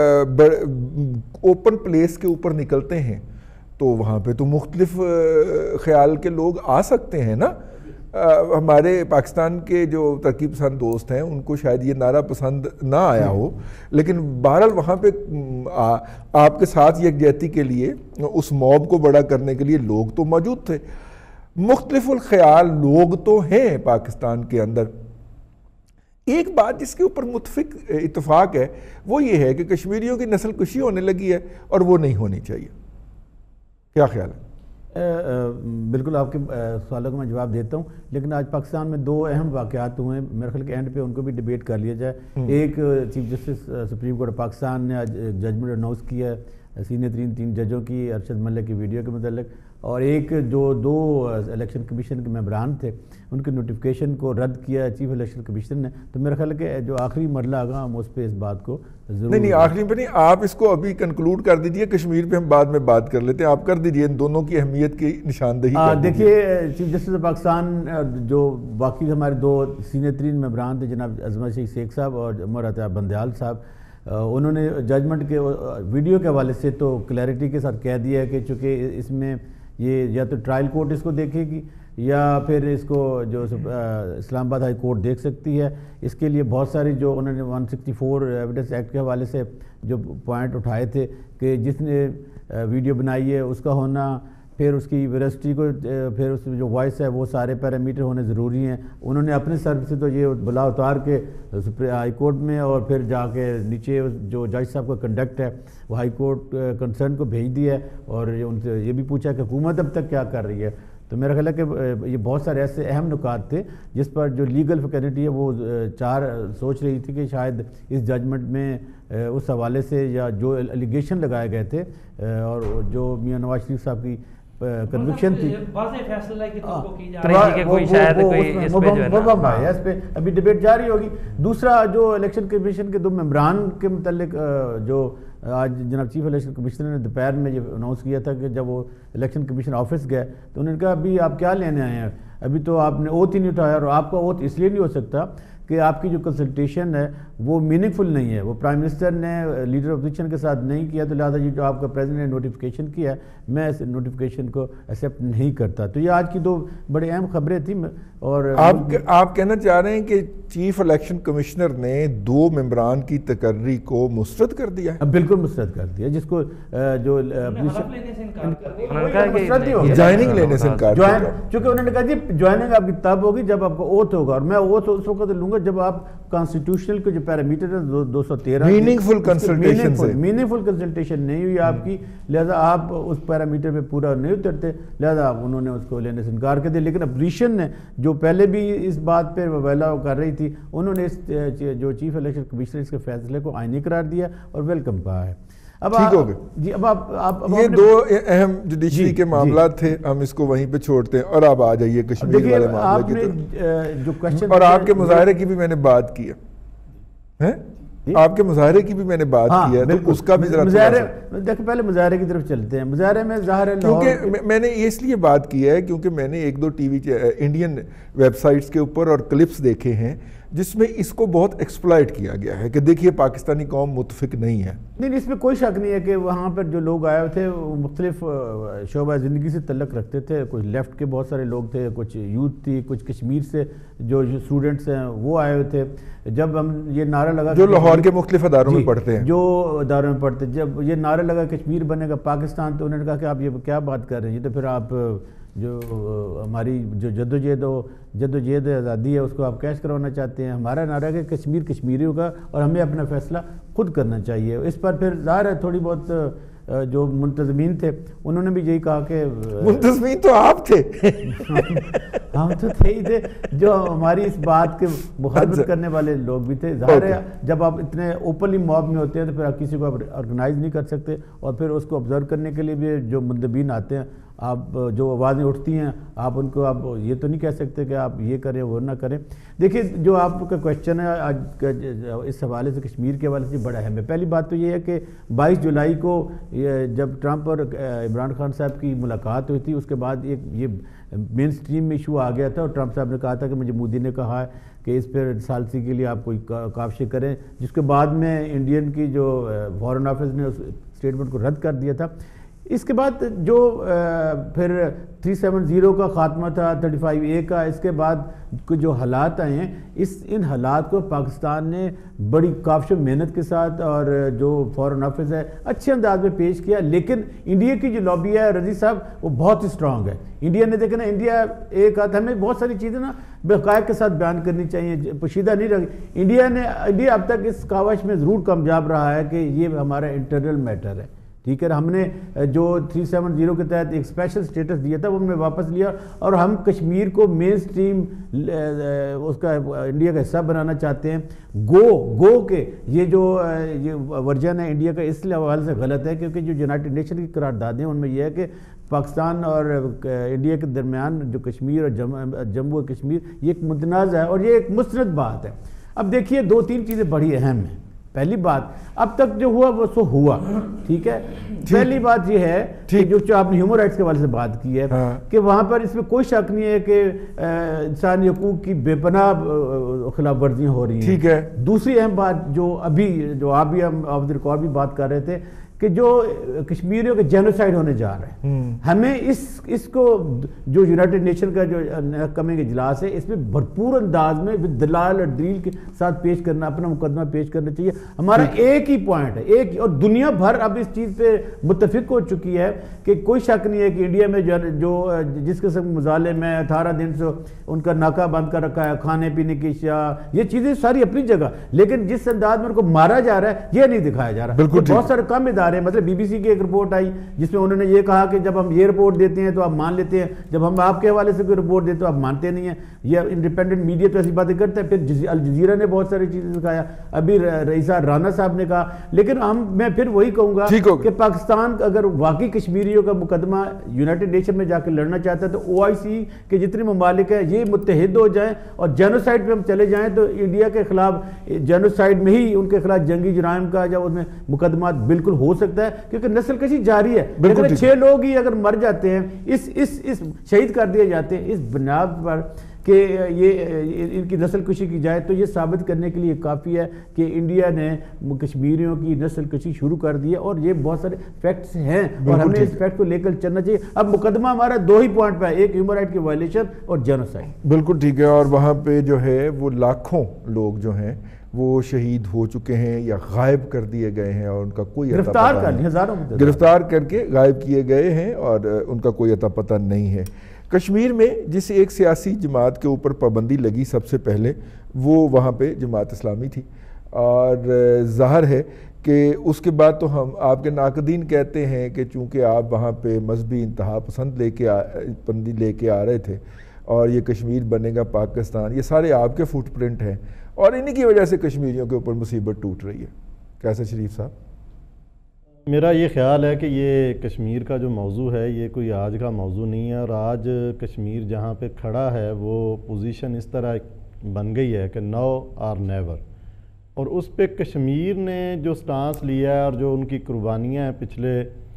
ओपन प्लेस के ऊपर निकलते हैं तो वहाँ पे तो मुख्तलिफ ख्याल के लोग आ सकते हैं ना। आ, हमारे पाकिस्तान के जो तरक्की पसंद दोस्त हैं उनको शायद ये नारा पसंद ना आया हो, लेकिन बहरहाल वहाँ पे आ, आपके साथ यकजहती के लिए उस मॉब को बड़ा करने के लिए लोग तो मौजूद थे। मुख्तलिफुल ख्याल लोग तो हैं पाकिस्तान के अंदर। एक बात जिसके ऊपर मुतफिक इत्तेफाक है वो ये है कि कश्मीरियों की नस्ल कुशी होने लगी है और वो नहीं होनी चाहिए। क्या ख्याल है? बिल्कुल आपके सवालों का मैं जवाब देता हूँ, लेकिन आज पाकिस्तान में दो अहम वाक़यात हुए हैं। मेरे ख्याल के एंड पे उनको भी डिबेट कर लिया जाए। एक, chief justice supreme court Pakistan ने आज जजमेंट अनाउंस किया है सीनियर तीन तीन जजों की अरशद मलिक की वीडियो के मतलब, और एक जो दो इलेक्शन कमीशन के मेंबरान थे उनके नोटिफिकेशन को रद्द किया चीफ इलेक्शन कमीशन ने। तो मेरा ख्याल है कि जो आखिरी मरला आगा हम उस पर इस बात को जरूर नहीं नहीं आखिरी पे नहीं, आप इसको अभी कंक्लूड कर दीजिए, कश्मीर पे हम बाद में बात कर लेते हैं। आप कर दीजिए इन दोनों की अहमियत की निशानदही। देखिए, चीफ जस्टिस पाकिस्तान जो बाकी हमारे दो सीनियर तरीन मेंबरान थे जनाब अजमत शहीद शेख साहब और उमर अता बंदयाल साहब, उन्होंने जजमेंट के वीडियो के हवाले से तो क्लैरिटी के साथ कह दिया है कि चूँकि इसमें ये या तो ट्रायल कोर्ट इसको देखेगी या फिर इसको जो इस्लामाबाद हाई कोर्ट देख सकती है। इसके लिए बहुत सारी जो उन्होंने एक सौ चौंसठ एविडेंस एक्ट के हवाले से जो पॉइंट उठाए थे कि जिसने वीडियो बनाई है उसका होना, फिर उसकी वेरासिटी को, फिर उसमें जो वॉइस है वो सारे पैरामीटर होने ज़रूरी हैं। उन्होंने अपने सर से तो ये बुला उतार के हाई कोर्ट में और फिर जाके नीचे जो जज साहब का कंडक्ट है वो हाई कोर्ट कंसर्न को भेज दिया है और उनसे ये भी पूछा कि हुकूमत अब तक क्या कर रही है। تو میرا خیال ہے کہ یہ بہت سارے ایسے اہم نکات تھے جس پر جو لیگل فیکلٹی ہے وہ چار سوچ رہی تھی کہ شاید اس ججمنٹ میں اس حوالے سے یا جو الیگیشن لگائے گئے تھے اور جو میاں نواز شریف صاحب کی کنوکشن تھی اس پہ ابھی ڈبیٹ جاری ہوگی. دوسرا جو الیکشن کمیشن کے دو ممبران کے متعلق جو آج جناب چیف الیکشن کمشنر نے دوپہر میں یہ اناؤنس کیا تھا کہ جب وہ الیکشن کمیشن آفس گئے تو انہوں نے کہا ابھی آپ کیا لینے آئے ہیں, ابھی تو آپ نے اوتھ ہی نہیں اٹھایا, اور آپ کا اوتھ اس لیے نہیں ہو سکتا کہ آپ کی جو کنسلٹیشن ہے وہ میننگ فل نہیں ہے, وہ پرائم منسٹر نے لیڈر اپوزیشن کے ساتھ نہیں کیا, تو لہٰذا یہ جو آپ کا پریزیڈنٹ نے نوٹیفیکیشن کیا ہے میں اس نوٹیفیکیشن کو ایکسیپٹ نہیں کرتا. تو یہ آج کی دو بڑی اہم خبریں تھیں. اور آپ آپ کہنا چاہ رہے ہیں کہ چیف الیکشن کمشنر نے دو ممبران کی تقرری کو مسترد کر دیا ہے؟ بالکل مسترد کر دیا, جس کو جو جوائننگ لینے سے انکار کیا, چونکہ انہوں نے کہا جی جوائننگ آپ کی تب ہوگی جب آپ کا اوتھ ہوگا, اور میں اوتھ اس وقت لوں گا جب آپ کانسٹیٹیوشنل کے جو پیرامیٹر ہے دو سو تیرہ میننگ فل کنسلٹیشن سے میننگ فل کنسلٹیشن نہیں ہوئی آپ کی, لہذا آپ اس پیرامیٹر پہ پورا نہیں اترتے, لہذا انہوں نے اس کو لینے سے انکار کر دیا. لیکن اپوزیشن نے جو پہلے بھی اس بات پہ ویلا کر رہی تھی, انہوں نے اس جو چیف الیکشن کمشنر اس کے فیصلے کو آئینی قرار دیا اور ویلکم کہا ہے. اب ٹھیک ہو گئے جی, اب آپ آپ یہ دو اہم جوڈیشری کے معاملات تھے, ہم اس کو وہیں پہ چھوڑتے ہیں اور آپ آ جائیے کشمیر والے معاملے کی طرف. جو کوشچن اور آپ کے مظاہرے کی بھی میں نے بات کی ہے, آپ کے مظاہرے کی بھی میں نے بات کی ہے, تو اس کا بھی ذرا مظاہرے دیکھیں پہلے مظاہرے کی طرف چلتے ہیں. مظاہرے میں ظاہر ہے کیونکہ میں نے اس لیے بات کی ہے کیونکہ میں نے ایک دو T V Indian websites کے اوپر اور کلپس دیکھے ہیں جس میں اس کو بہت ایکسپلائٹ کیا گیا ہے کہ دیکھیے پاکستانی قوم متفق نہیں ہے. نہیں اس میں کوئی شک نہیں ہے کہ وہاں پر جو لوگ آئے ہوئے تھے وہ مختلف شعبہ زندگی سے تعلق رکھتے تھے. کچھ لیفٹ کے بہت سارے لوگ تھے, کچھ یوتھ تھی, کچھ کشمیر سے جو اسٹوڈنٹس ہیں وہ آئے ہوئے تھے. جب ہم یہ نعرہ لگا جو لاہور کے مختلف اداروں میں پڑھتے ہیں, جو اداروں میں پڑھتے, جب یہ نعرہ لگا کشمیر بنے گا پاکستان, تو انہوں نے کہا کہ آپ یہ کیا بات کر رہے ہیں, تو پھر آپ جو ہماری جو جد و جہد ہو جد و جہد آزادی ہے اس کو آپ کیش کروانا چاہتے ہیں. ہمارا نعرہ ہے کہ کشمیر کشمیری ہوگا اور ہمیں اپنا فیصلہ خود کرنا چاہیے. اس پر پھر ظاہر ہے تھوڑی بہت جو منتظمین تھے انہوں نے بھی یہی کہا کہ منتظمین تو آپ تھے, ہم تو تھے ہی تھے, جو ہماری اس بات کے مخالفت کرنے والے لوگ بھی تھے. ظاہر ہے جب آپ اتنے اوپنلی موب میں ہوتے ہیں تو پھر آپ کسی کو آپ آرگنائز نہیں کر سکتے, اور پھر اس کو آبزرو کرنے کے لیے بھی جو منتظمین آتے ہیں, آپ جو آوازیں اٹھتی ہیں آپ ان کو آپ یہ تو نہیں کہہ سکتے کہ آپ یہ کریں وہ نہ کریں. دیکھیے جو آپ کا کویشچن ہے آج کا اس حوالے سے کشمیر کے حوالے سے بڑا اہم ہے. پہلی بات تو یہ ہے کہ بائیس جولائی کو جب ٹرمپ اور عمران خان صاحب کی ملاقات ہوئی تھی, اس کے بعد ایک یہ مین سٹریم میں ایشو آ گیا تھا, اور ٹرمپ صاحب نے کہا تھا کہ مجھے مودی نے کہا ہے کہ اس پر ثالثی کے لیے آپ کوئی کاوشیں کریں, جس کے بعد میں انڈین کی جو فارن آفس نے اس اسٹیٹمنٹ کو رد کر دیا تھا. اس کے بعد جو پھر تھری سیون زیرو کا خاتمہ تھا, تھرٹی فائیو اے کا, اس کے بعد جو حالات آئے ہیں اس ان حالات کو پاکستان نے بڑی کافش محنت کے ساتھ اور جو فورن آفس ہے اچھے انداز میں پیش کیا. لیکن انڈیا کی جو لابی ہے رضی صاحب وہ بہت ہی اسٹرانگ ہے. انڈیا نے دیکھا نا, انڈیا ایک آتا ہمیں بہت ساری چیزیں نا بحقائق کے ساتھ بیان کرنی چاہیے, پوشیدہ نہیں رکھی. انڈیا نے انڈیا اب تک اس کاوش میں ضرور کامیاب رہا ہے کہ یہ ہمارا انٹرنل میٹر ہے, ٹھیک ہے. ہم نے جو تھری سیون زیرو کے تحت ایک اسپیشل سٹیٹس دیا تھا وہ ہم نے واپس لیا, اور ہم کشمیر کو مین سٹریم اس کا انڈیا کا حصہ بنانا چاہتے ہیں. گو گو کے یہ جو یہ ورژن ہے انڈیا کا اس حوالے سے غلط ہے, کیونکہ جو یونائٹڈ نیشن کی قراردادیں ان میں یہ ہے کہ پاکستان اور انڈیا کے درمیان جو کشمیر اور جموں و کشمیر یہ ایک متنازع ہے اور یہ ایک مستند بات ہے. اب دیکھیے دو تین چیزیں بڑی اہم ہیں. پہلی بات, اب تک جو ہوا وہ سو ہوا, ٹھیک ہے. پہلی بات یہ ہے کہ جو آپ نے ہیومن رائٹس کے حوالے سے بات کی ہے کہ وہاں پر اس میں کوئی شک نہیں ہے کہ انسانی حقوق کی بے پناہ خلاف ورزیاں ہو رہی ہیں, ٹھیک ہے. دوسری اہم بات جو ابھی جو آپ بھی ہم آف دی ریکارڈ بھی بات کر رہے تھے کہ جو کشمیریوں کے جینوسائیڈ ہونے جا رہے ہیں, ہمیں اس اس کو جو یونائٹڈ نیشن کا جو کمنگ اجلاس ہے اس میں بھرپور انداز میں دلائل اور دلیل کے ساتھ پیش کرنا, اپنا مقدمہ پیش کرنا چاہیے. ہمارا ایک ہی پوائنٹ ہے, ایک, اور دنیا بھر اب اس چیز پہ متفق ہو چکی ہے کہ کوئی شک نہیں ہے کہ انڈیا میں جو جس قسم مظالم میں اٹھارہ دن سے ان کا ناکہ بند کر رکھا ہے, کھانے پینے کی اشیاء, یہ چیزیں ساری اپنی جگہ, لیکن جس انداز میں ان کو مارا جا رہا ہے یہ نہیں دکھایا جا رہا. بہت سارے کم ادارے رہے ہیں. مطلب بی بی سی کی ایک رپورٹ آئی جس میں انہوں نے یہ کہا کہ جب ہم یہ رپورٹ دیتے ہیں تو آپ مان لیتے ہیں, جب ہم آپ کے حوالے سے کوئی رپورٹ دیتے تو آپ مانتے نہیں ہیں. یہ انڈیپینڈنٹ میڈیا تو ایسی باتیں کرتا ہے. پھر الجزیرہ نے بہت ساری چیزیں دکھایا, ابھی رئیسہ رانا صاحب نے کہا. لیکن ہم میں پھر وہی کہوں گا کہ پاکستان اگر واقعی کشمیریوں کا مقدمہ یونائٹڈ نیشن میں جا کے لڑنا چاہتا ہے تو او آئی سی کے جتنے ممالک ہیں یہ متحد ہو جائیں اور جینوسائیڈ پہ ہم چلے جائیں تو انڈیا کے خلاف جینوسائیڈ میں ہی ان کے خلاف جنگی جرائم کا یا اس میں مقدمات بالکل ہو سکتا ہے, کیونکہ نسل کشی جاری ہے. اگر چھ لوگ ہی اگر مر جاتے ہیں, اس اس اس شہید کر دیے جاتے ہیں اس بنیاد پر کہ یہ ان کی نسل کشی کی جائے, تو یہ ثابت کرنے کے لیے کافی ہے کہ انڈیا نے کشمیریوں کی نسل کشی شروع کر دی ہے. اور یہ بہت سارے فیکٹس ہیں اور ہمیں اس فیکٹ کو لے کر چلنا چاہیے. اب مقدمہ ہمارا دو ہی پوائنٹ پہ ہے, ایک ہیومن رائٹ کی وائلیشن اور جینوسائیڈ. بالکل ٹھیک ہے. اور وہاں پہ جو ہے وہ لاکھوں لوگ جو ہیں وہ شہید ہو چکے ہیں یا غائب کر دیے گئے ہیں اور ان کا کوئی گرفتار کر ہزاروں گرفتار کر کے غائب کیے گئے ہیں اور ان کا کوئی عطا پتہ نہیں ہے. کشمیر میں جس ایک سیاسی جماعت کے اوپر پابندی لگی سب سے پہلے وہ وہاں پہ جماعت اسلامی تھی, اور ظاہر ہے کہ اس کے بعد تو ہم آپ کے ناقدین کہتے ہیں کہ چونکہ آپ وہاں پہ مذہبی انتہا پسند لے کے پندی لے کے آ رہے تھے اور یہ کشمیر بنے گا پاکستان, یہ سارے آپ کے فٹ پرنٹ ہیں اور انہی کی وجہ سے کشمیریوں کے اوپر مصیبت ٹوٹ رہی ہے. کیسا شریف صاحب؟ میرا یہ خیال ہے کہ یہ کشمیر کا جو موضوع ہے یہ کوئی آج کا موضوع نہیں ہے, اور آج کشمیر جہاں پہ کھڑا ہے وہ پوزیشن اس طرح بن گئی ہے کہ نو اور نیور, اور اس پہ کشمیر نے جو سٹانس لیا ہے اور جو ان کی قربانیاں ہیں پچھلے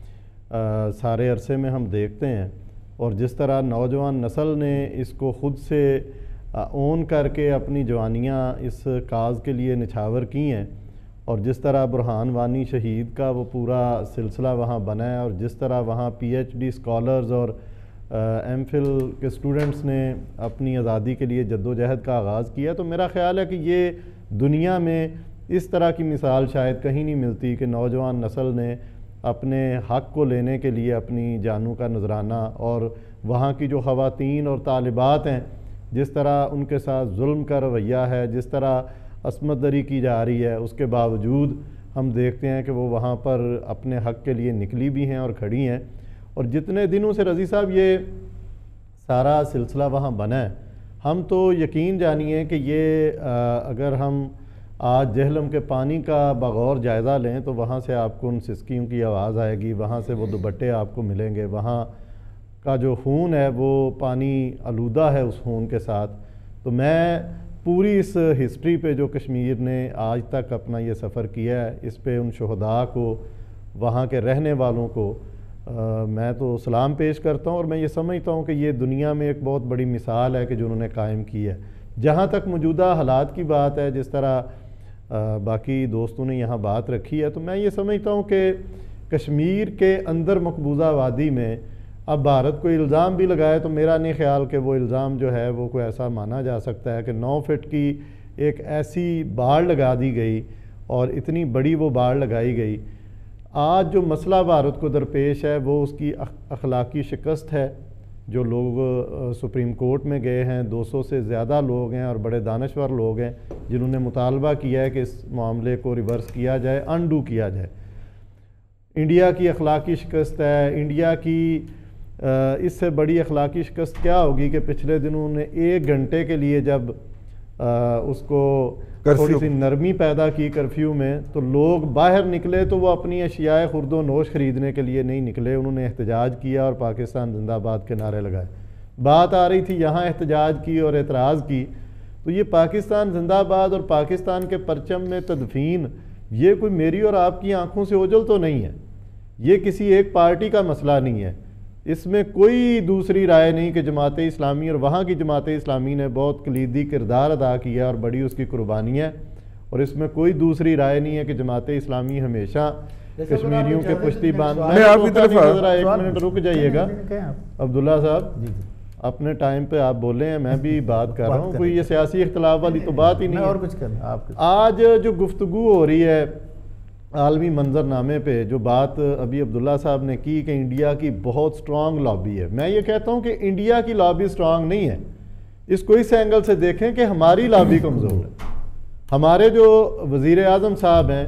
سارے عرصے میں ہم دیکھتے ہیں, اور جس طرح نوجوان نسل نے اس کو خود سے اون کر کے اپنی جوانیاں اس کاز کے لیے نچھاور کی ہیں, اور جس طرح برہان وانی شہید کا وہ پورا سلسلہ وہاں بنا ہے, اور جس طرح وہاں پی ایچ ڈی اسکالرز اور ایم فل کے اسٹوڈنٹس نے اپنی آزادی کے لیے جد و جہد کا آغاز کیا, تو میرا خیال ہے کہ یہ دنیا میں اس طرح کی مثال شاید کہیں نہیں ملتی کہ نوجوان نسل نے اپنے حق کو لینے کے لیے اپنی جانوں کا نذرانہ, اور وہاں کی جو خواتین اور طالبات ہیں جس طرح ان کے ساتھ ظلم کا رویہ ہے, جس طرح عصمت دری کی جا رہی ہے, اس کے باوجود ہم دیکھتے ہیں کہ وہ وہاں پر اپنے حق کے لیے نکلی بھی ہیں اور کھڑی ہیں. اور جتنے دنوں سے رضی صاحب یہ سارا سلسلہ وہاں بنا ہے, ہم تو یقین جانیے کہ یہ اگر ہم آج جہلم کے پانی کا بغور جائزہ لیں تو وہاں سے آپ کو ان سسکیوں کی آواز آئے گی, وہاں سے وہ دوپٹے آپ کو ملیں گے, وہاں کا جو خون ہے وہ پانی آلودہ ہے اس خون کے ساتھ. تو میں پوری اس ہسٹری پہ جو کشمیر نے آج تک اپنا یہ سفر کیا ہے اس پہ ان شہداء کو, وہاں کے رہنے والوں کو آ, میں تو سلام پیش کرتا ہوں, اور میں یہ سمجھتا ہوں کہ یہ دنیا میں ایک بہت بڑی مثال ہے کہ جو انہوں نے قائم کی ہے. جہاں تک موجودہ حالات کی بات ہے, جس طرح آ, باقی دوستوں نے یہاں بات رکھی ہے, تو میں یہ سمجھتا ہوں کہ کشمیر کے اندر مقبوضہ وادی میں اب بھارت کوئی الزام بھی لگائے تو میرا نہیں خیال کہ وہ الزام جو ہے وہ کوئی ایسا مانا جا سکتا ہے کہ نو فٹ کی ایک ایسی باڑ لگا دی گئی اور اتنی بڑی وہ باڑ لگائی گئی. آج جو مسئلہ بھارت کو درپیش ہے وہ اس کی اخلاقی شکست ہے. جو لوگ سپریم کورٹ میں گئے ہیں, دو سو سے زیادہ لوگ ہیں اور بڑے دانشور لوگ ہیں جنہوں نے مطالبہ کیا ہے کہ اس معاملے کو ریورس کیا جائے, انڈو کیا جائے. انڈیا کی اخلاقی شکست ہے. انڈیا کی اس سے بڑی اخلاقی شکست کیا ہوگی کہ پچھلے دنوں نے ایک گھنٹے کے لیے جب اس کو تھوڑی سی نرمی پیدا کی کرفیو میں, تو لوگ باہر نکلے تو وہ اپنی اشیاء خرد و نوش خریدنے کے لیے نہیں نکلے, انہوں نے احتجاج کیا اور پاکستان زندہ باد کے نعرے لگائے. بات آ رہی تھی یہاں احتجاج کی اور اعتراض کی, تو یہ پاکستان زندہ باد اور پاکستان کے پرچم میں تدفین یہ کوئی میری اور آپ کی آنکھوں سے اوجھل تو نہیں ہے, یہ کسی ایک پارٹی کا مسئلہ نہیں ہے. اس میں کوئی دوسری رائے نہیں کہ جماعت اسلامی اور وہاں کی جماعت اسلامی نے بہت کلیدی کردار ادا کیا اور بڑی اس کی قربانی ہے, اور اس میں کوئی دوسری رائے نہیں ہے کہ جماعت اسلامی ہمیشہ کشمیریوں کے پشتی باندھ. میں آپ کی طرف ایک منٹ رک جائیے گا عبداللہ صاحب, اپنے ٹائم پہ آپ بولے ہیں, میں بھی بات کر رہا ہوں, کوئی یہ سیاسی اختلاف والی تو بات ہی نہیں ہے. اور کچھ کرنا آج جو گفتگو ہو رہی ہے عالمی منظر نامے پہ, جو بات ابھی عبداللہ صاحب نے کی کہ انڈیا کی بہت سٹرونگ لابی ہے, میں یہ کہتا ہوں کہ انڈیا کی لابی سٹرونگ نہیں ہے. اس کو اس اینگل سے دیکھیں کہ ہماری لابی کمزور ہے. ہمارے جو وزیر اعظم صاحب ہیں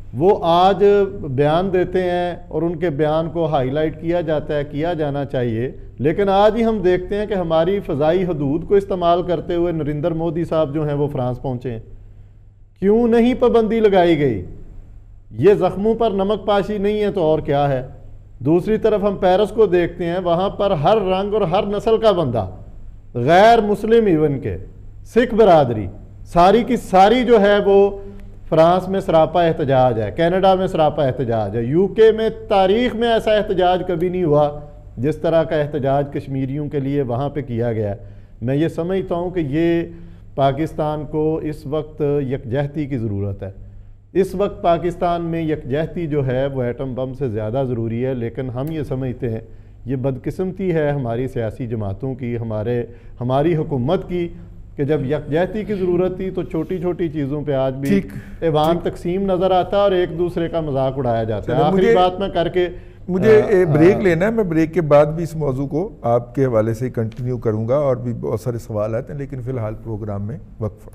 وہ آج بیان دیتے ہیں اور ان کے بیان کو ہائی لائٹ کیا جاتا ہے، کیا جانا چاہیے، لیکن آج ہی ہم دیکھتے ہیں کہ ہماری فضائی حدود کو استعمال کرتے ہوئے نریندر مودی صاحب جو ہیں وہ فرانس پہنچے ہیں۔ کیوں نہیں پابندی لگائی گئی؟ یہ زخموں پر نمک پاشی نہیں ہے تو اور کیا ہے؟ دوسری طرف ہم پیرس کو دیکھتے ہیں، وہاں پر ہر رنگ اور ہر نسل کا بندہ، غیر مسلم ایون کے، سکھ برادری ساری کی ساری جو ہے وہ فرانس میں سراپا احتجاج ہے، کینیڈا میں سراپا احتجاج ہے، یو کے میں تاریخ میں ایسا احتجاج کبھی نہیں ہوا جس طرح کا احتجاج کشمیریوں کے لیے وہاں پہ کیا گیا ہے۔ میں یہ سمجھتا ہوں کہ یہ پاکستان کو اس وقت یکجہتی کی ضرورت ہے۔ اس وقت پاکستان میں یکجہتی جو ہے وہ ایٹم بم سے زیادہ ضروری ہے، لیکن ہم یہ سمجھتے ہیں یہ بدقسمتی ہے ہماری سیاسی جماعتوں کی، ہمارے ہماری حکومت کی، کہ جب یکجہتی کی ضرورت تھی تو چھوٹی چھوٹی چیزوں پہ آج بھی ایوان تقسیم نظر آتا ہے اور ایک دوسرے کا مذاق اڑایا جاتا ہے۔ آخری بات میں کر کے مجھے بریک لینا ہے، میں بریک کے بعد بھی اس موضوع کو آپ کے حوالے سے کنٹینیو کروں گا اور بھی بہت سارے سوال آتے ہیں، لیکن فی الحال پروگرام میں وقفہ۔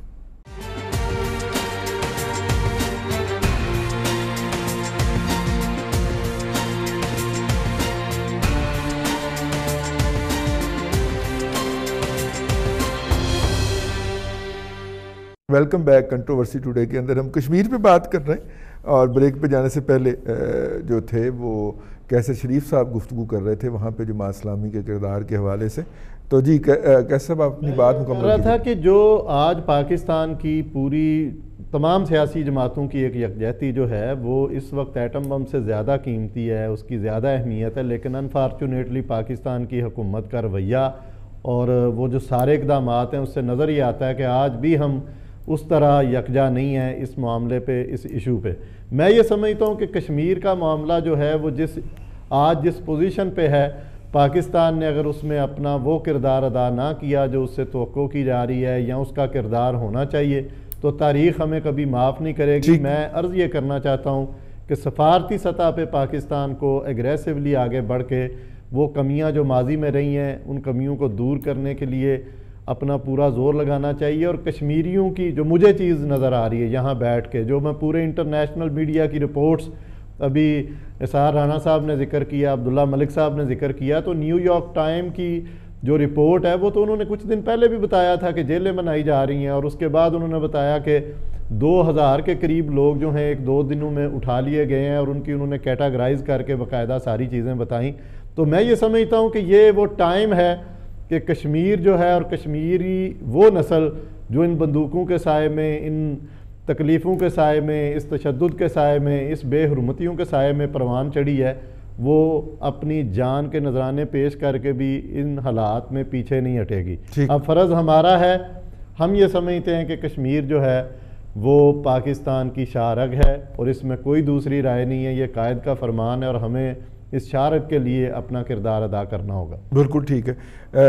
Welcome back. کنٹروورسی ٹوڈے کے اندر ہم کشمیر پہ بات کر رہے ہیں اور بریک پہ جانے سے پہلے جو تھے وہ کیسر شریف صاحب گفتگو کر رہے تھے وہاں پہ جماعت اسلامی کے کردار کے حوالے سے۔ تو جی کیسر صاحب اپنی بات مکمل کر رہا تھا کہ جو آج پاکستان کی پوری تمام سیاسی جماعتوں کی ایک یکجہتی جو ہے وہ اس وقت ایٹم بم سے زیادہ قیمتی ہے، اس کی زیادہ اہمیت ہے، لیکن انفارچونیٹلی پاکستان کی حکومت کا رویہ اور وہ جو سارے اقدامات ہیں اس سے نظر یہ آتا ہے کہ آج بھی ہم اس طرح یکجا نہیں ہے اس معاملے پہ، اس ایشو پہ۔ میں یہ سمجھتا ہوں کہ کشمیر کا معاملہ جو ہے وہ جس آج جس پوزیشن پہ ہے، پاکستان نے اگر اس میں اپنا وہ کردار ادا نہ کیا جو اس سے توقع کی جا رہی ہے یا اس کا کردار ہونا چاہیے، تو تاریخ ہمیں کبھی معاف نہیں کرے گی۔ میں عرض یہ کرنا چاہتا ہوں کہ سفارتی سطح پہ پاکستان کو ایگریسولی آگے بڑھ کے وہ کمیاں جو ماضی میں رہی ہیں ان کمیوں کو دور کرنے کے لیے اپنا پورا زور لگانا چاہیے، اور کشمیریوں کی جو مجھے چیز نظر آ رہی ہے یہاں بیٹھ کے، جو میں پورے انٹرنیشنل میڈیا کی رپورٹس، ابھی اسحار رانا صاحب نے ذکر کیا، عبداللہ ملک صاحب نے ذکر کیا، تو نیو یارک ٹائم کی جو رپورٹ ہے وہ تو انہوں نے کچھ دن پہلے بھی بتایا تھا کہ جیلیں بنائی جا رہی ہیں، اور اس کے بعد انہوں نے بتایا کہ دو ہزار کے قریب لوگ جو ہیں ایک دو دنوں میں اٹھا لیے گئے ہیں، اور ان کی انہوں نے کیٹاگرائز کر کے باقاعدہ ساری چیزیں بتائیں۔ تو میں یہ سمجھتا ہوں کہ یہ وہ ٹائم ہے کہ کشمیر جو ہے اور کشمیری وہ نسل جو ان بندوقوں کے سائے میں، ان تکلیفوں کے سائے میں، اس تشدد کے سائے میں، اس بے حرمتیوں کے سائے میں پروان چڑھی ہے، وہ اپنی جان کے نذرانے پیش کر کے بھی ان حالات میں پیچھے نہیں ہٹے گی۔ اب فرض ہمارا ہے، ہم یہ سمجھتے ہیں کہ کشمیر جو ہے وہ پاکستان کی شارگ ہے اور اس میں کوئی دوسری رائے نہیں ہے، یہ قائد کا فرمان ہے اور ہمیں اس شارک کے لیے اپنا کردار ادا کرنا ہوگا۔ بالکل ٹھیک ہے۔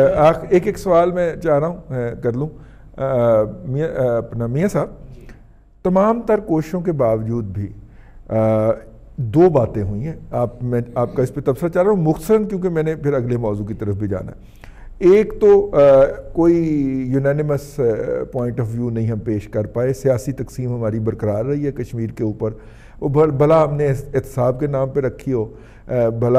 ایک ایک سوال میں چاہ رہا ہوں کر لوں اپنا میاں صاحب، تمام تر کوششوں کے باوجود بھی دو باتیں ہوئی ہیں، آپ میں آپ کا اس پہ تبصرہ چاہ رہا ہوں مختصراً، کیونکہ میں نے پھر اگلے موضوع کی طرف بھی جانا ہے۔ ایک تو کوئی یونینیمس پوائنٹ آف ویو نہیں ہم پیش کر پائے، سیاسی تقسیم ہماری برقرار رہی ہے کشمیر کے اوپر، وہ بھلا ہم نے احتساب کے نام پہ رکھی ہو، بھلا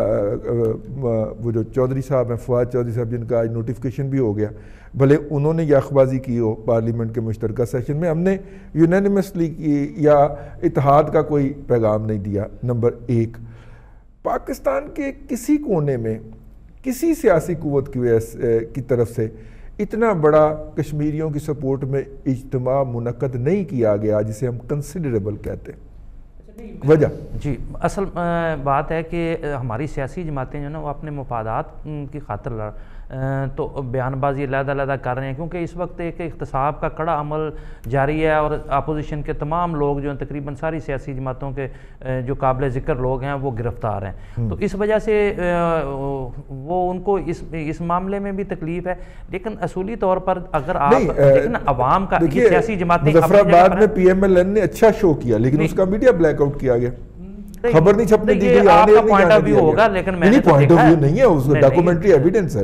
وہ جو چودھری صاحب ہیں، فواد چودھری صاحب، جن کا آج نوٹیفیکیشن بھی ہو گیا، بھلے انہوں نے یاخ بازی کی ہو پارلیمنٹ کے مشترکہ سیشن میں، ہم نے یونینیمسلی یا اتحاد کا کوئی پیغام نہیں دیا۔ نمبر ایک، پاکستان کے کسی کونے میں کسی سیاسی قوت کی وجہ کی طرف سے اتنا بڑا کشمیریوں کی سپورٹ میں اجتماع منعقد نہیں کیا گیا جسے ہم کنسیڈریبل کہتے ہیں۔ وجہ جی اصل بات ہے کہ ہماری سیاسی جماعتیں جو ہیں نا وہ اپنے مفادات کی خاطر لڑ تو بیان بازی علیحدہ علیحدہ کر رہے ہیں، کیونکہ اس وقت ایک احتساب کا کڑا عمل جاری ہے اور اپوزیشن کے تمام لوگ جو ہیں تقریباً ساری سیاسی جماعتوں کے جو قابل ذکر لوگ ہیں وہ گرفتار ہیں، تو اس وجہ سے وہ ان کو اس اس معاملے میں بھی تکلیف ہے۔ لیکن اصولی طور پر اگر آپ دیکھیں عوام کا یہ سیاسی جماعتیں، مظفر آباد میں پی ایم ایل این نے اچھا شو کیا لیکن اس کا میڈیا بلیک آؤٹ کیا گیا، خبر نہیں چھپنے دی گئی، آپ کا پوائنٹ آف ویو ہوگا، لیکن میں نے پوائنٹ آف ویو نہیں ہے، اس ڈاکومنٹری ایویڈنس ہے نا۔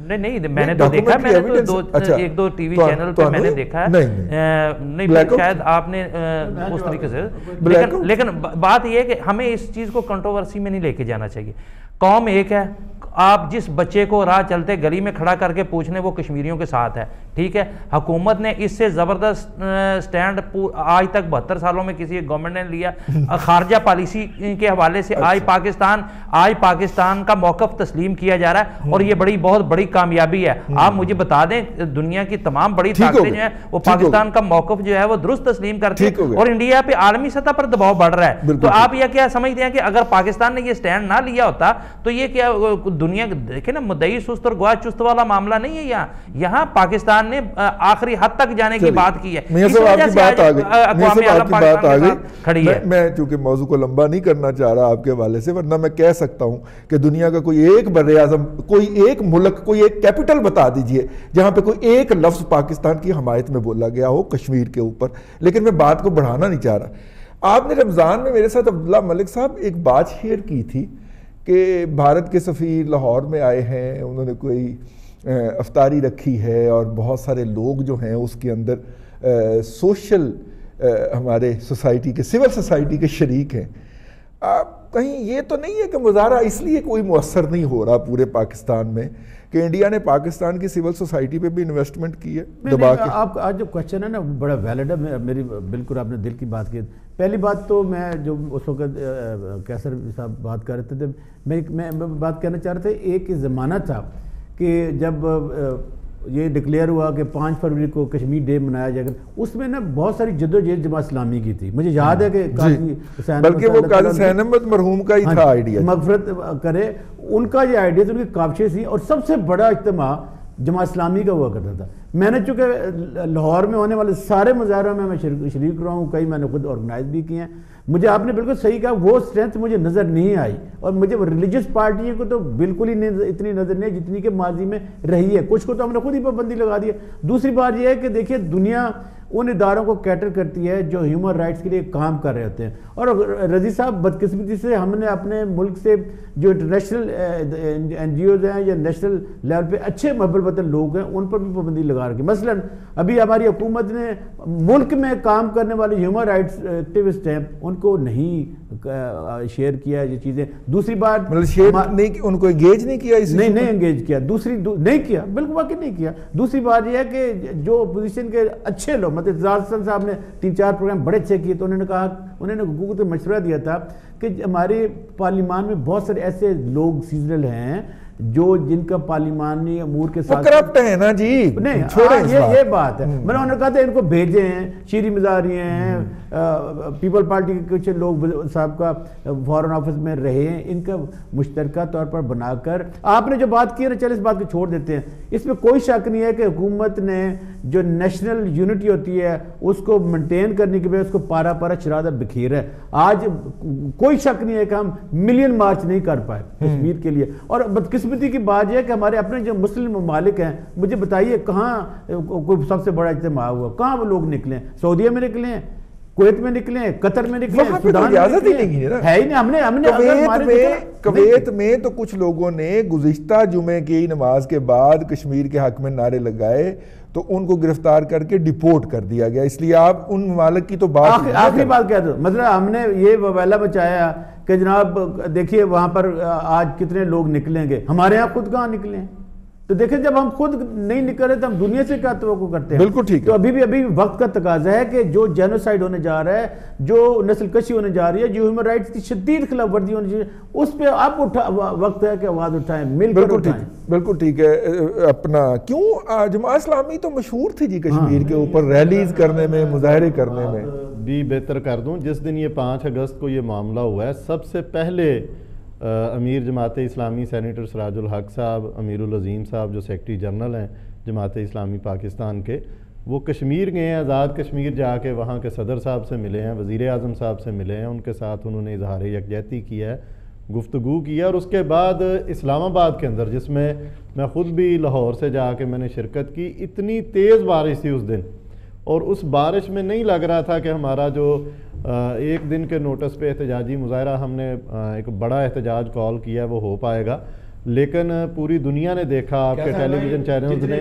نہیں نہیں میں نے تو دیکھا میں نے تو دو ایک دو ٹی وی چینل پہ میں نے دیکھا ہے نہیں شاید آپ نے اس طریقے سے لیکن لیکن بات یہ ہے کہ ہمیں اس چیز کو کنٹروورسی میں نہیں لے کے جانا چاہیے. قوم ایک ہے, آپ جس بچے کو راہ چلتے گلی میں کھڑا کر کے پوچھنے وہ کشمیریوں کے ساتھ ہے, ٹھیک ہے. حکومت نے اس سے زبردست سٹینڈ آج تک بہتر سالوں میں کسی گورنمنٹ نے لیا. خارجہ پالیسی کے حوالے سے آج پاکستان آج پاکستان کا موقف تسلیم کیا جا رہا ہے اور یہ بڑی بہت بڑی کامیابی ہے. آپ مجھے بتا دیں دنیا کی تمام بڑی طاقتیں جو ہیں وہ پاکستان کا موقف جو ہے وہ درست تسلیم کرتی ہیں اور انڈیا پہ عالمی سطح پر دباؤ بڑھ رہا ہے. تو آپ یہ کیا سمجھتے ہیں کہ اگر پاکستان نے یہ سٹینڈ نہ لیا ہوتا تو یہ کیا دنیا دیکھیں نا مدعی سست اور گواہ چست والا معاملہ نہیں ہے. یہاں یہاں پاکستان نے آخری حد تک جانے کی بات کی ہے. اس وجہ سے آج اقوام عالم پاکستان کے ساتھ کھڑی ہے. میں چونکہ موضوع کو لمبا نہیں کرنا چاہ رہا آپ کے حوالے سے, ورنہ میں کہہ سکتا ہوں کہ دنیا کا کوئی ایک بر اعظم, کوئی ایک ملک, کوئی ایک کیپٹل بتا دیجئے جہاں پہ کوئی ایک لفظ پاکستان کی حمایت میں بولا گیا ہو کشمیر کے اوپر. لیکن میں بات کو بڑھانا نہیں چاہ رہا. آپ نے رمضان میں میرے ساتھ عبداللہ ملک صاحب ایک بات شیئر کی تھی کہ بھارت کے سفیر لاہور میں آئے ہیں, انہوں نے کوئی افطاری رکھی ہے اور بہت سارے لوگ جو ہیں اس کے اندر سوشل ہمارے سوسائٹی کے سول سوسائٹی کے شریک ہیں. کہیں یہ تو نہیں ہے کہ مظاہرہ اس لیے کوئی مؤثر نہیں ہو رہا پورے پاکستان میں کہ انڈیا نے پاکستان کی سول سوسائٹی پہ بھی انویسٹمنٹ کی ہے دبا کے؟ آپ آج جو کوشچن ہے نا بڑا ویلڈ ہے, میری بالکل آپ نے دل کی بات کی. پہلی بات تو میں جو اس وقت کیسر صاحب بات کر رہے تھے میں میں بات کہنا چاہ رہا تھا, ایک زمانہ تھا کہ جب یہ ڈکلیئر ہوا کہ پانچ فروری کو کشمیر ڈے منایا جائے گا, اس میں نا بہت ساری جدوجہد جماعت اسلامی کی تھی. مجھے یاد ہے کہ بلکہ وہ قاضی حسین احمد مرحوم کا ہی تھا آئیڈیا, مغفرت کرے, ان کا یہ آئیڈیا ان کی کاوشیں تھیں اور سب سے بڑا اجتماع جماعت اسلامی کا ہوا کرتا تھا. میں نے چونکہ لاہور میں ہونے والے سارے مظاہروں میں میں شریک رہا ہوں, کئی میں نے خود آرگنائز بھی کیے ہیں. مجھے آپ نے بالکل صحیح کہا, وہ اسٹرینتھ مجھے نظر نہیں آئی اور مجھے ریلیجس پارٹیوں کو تو بالکل ہی اتنی نظر نہیں جتنی کہ ماضی میں رہی ہے. کچھ کو تو ہم نے خود ہی پابندی لگا دی ہے. دوسری بات یہ ہے کہ دیکھیے دنیا ان اداروں کو کیٹر کرتی ہے جو ہیومن رائٹس کے لیے کام کر رہے ہوتے ہیں. اور رضی صاحب بدقسمتی سے ہم نے اپنے ملک سے جو انٹرنیشنل این جی اوز ہیں یا نیشنل لیول پہ اچھے محبت وطن لوگ ہیں ان پر بھی پابندی لگا رکھی. مثلا ابھی ہماری حکومت نے ملک میں کام کرنے والے ہیومن رائٹس ایکٹیوسٹ ہیں ان کو نہیں شیئر کیا یہ چیزیں. دوسری بات ان کو انگیج نہیں کیا, نہیں نہیں انگیج کیا, دوسری نہیں کیا, بالکل واقعی نہیں کیا. دوسری بات یہ ہے کہ جو اپوزیشن کے اچھے لوگ مطلب زارسن صاحب نے تین چار پروگرام بڑے اچھے کیے, تو انہوں نے کہا, انہوں نے حکومت کو مشورہ دیا تھا کہ ہمارے پارلیمان میں بہت سارے ایسے لوگ سیزنل ہیں جو جن کا پارلیمانی امور کے ساتھ کرپٹ ہے نا جی, نہیں یہ یہ بات ہے. میں نے انہوں نے کہا تھا ان کو بھیجے ہیں, شیری مزاری ہیں, پیپل پارٹی کے کچھ لوگ صاحب کا فارن آفس میں رہے ہیں, ان کا مشترکہ طور پر بنا کر آپ نے جو بات کی ہے نا, چل اس بات کو چھوڑ دیتے ہیں. اس میں کوئی شک نہیں ہے کہ حکومت نے جو نیشنل یونٹی ہوتی ہے اس کو مینٹین کرنے کے بعد اس کو پارا پارا چرادہ بکھیر ہے. آج کوئی شک نہیں ہے کہ ہم ملین مارچ نہیں کر پائے کشمیر کے لیے. اور بدقسمتی کی بات یہ ہے کہ ہمارے اپنے جو مسلم ممالک ہیں, مجھے بتائیے کہاں کوئی سب سے بڑا اجتماع ہوا, کہاں وہ لوگ نکلے ہیں؟ سعودیہ میں نکلے ہیں, کویت میں نکلے ہیں, قطر میں نکلے ہیں, سودان میں نکلے ہیں, ہے ہی نہیں. ہم نے ہم نے کویت میں تو کچھ لوگوں نے گزشتہ جمعے کی نماز کے بعد کشمیر کے حق میں نعرے لگائے تو ان کو گرفتار کر کے ڈیپورٹ کر دیا گیا. اس لیے آپ ان ممالک کی تو بات آخری بات کہہ دو, مطلب ہم نے یہ ویلا بچایا کہ جناب دیکھیے وہاں پر آج کتنے لوگ نکلیں گے, ہمارے یہاں خود کہاں نکلے ہیں؟ تو دیکھیں جب ہم خود نہیں نکل رہے تو ہم دنیا سے کیا توقع کرتے ہیں؟ بالکل ٹھیک ہے. تو ابھی بھی ابھی وقت کا تقاضا ہے کہ جو جینوسائیڈ ہونے جا رہا ہے, جو نسل کشی ہونے جا رہی ہے, جو ہیومن رائٹس کی شدید خلاف ورزی ہونے چاہیے, اس پہ اب اٹھا وقت ہے کہ آواز اٹھائیں, مل کر اٹھائیں. بالکل ٹھیک ہے. اپنا کیوں جماعت اسلامی تو مشہور تھی جی کشمیر کے اوپر ریلیز کرنے میں, مظاہرے کرنے میں. بھی بہتر کر دوں, جس دن یہ پانچ اگست کو یہ معاملہ ہوا ہے, سب سے پہلے امیر جماعت اسلامی سینیٹر سراج الحق صاحب, امیر العظیم صاحب جو سیکرٹری جنرل ہیں جماعت اسلامی پاکستان کے, وہ کشمیر گئے ہیں, آزاد کشمیر جا کے وہاں کے صدر صاحب سے ملے ہیں, وزیر اعظم صاحب سے ملے ہیں, ان کے ساتھ انہوں نے اظہار یکجہتی کیا ہے, گفتگو کیا. اور اس کے بعد اسلام آباد کے اندر, جس میں میں خود بھی لاہور سے جا کے میں نے شرکت کی, اتنی تیز بارش تھی اس دن, اور اس بارش میں نہیں لگ رہا تھا کہ ہمارا جو ایک دن کے نوٹس پہ احتجاجی مظاہرہ ہم نے ایک بڑا احتجاج کال کیا ہے وہ ہو پائے گا. لیکن پوری دنیا نے دیکھا آپ کے ٹیلی ویژن چینلز نے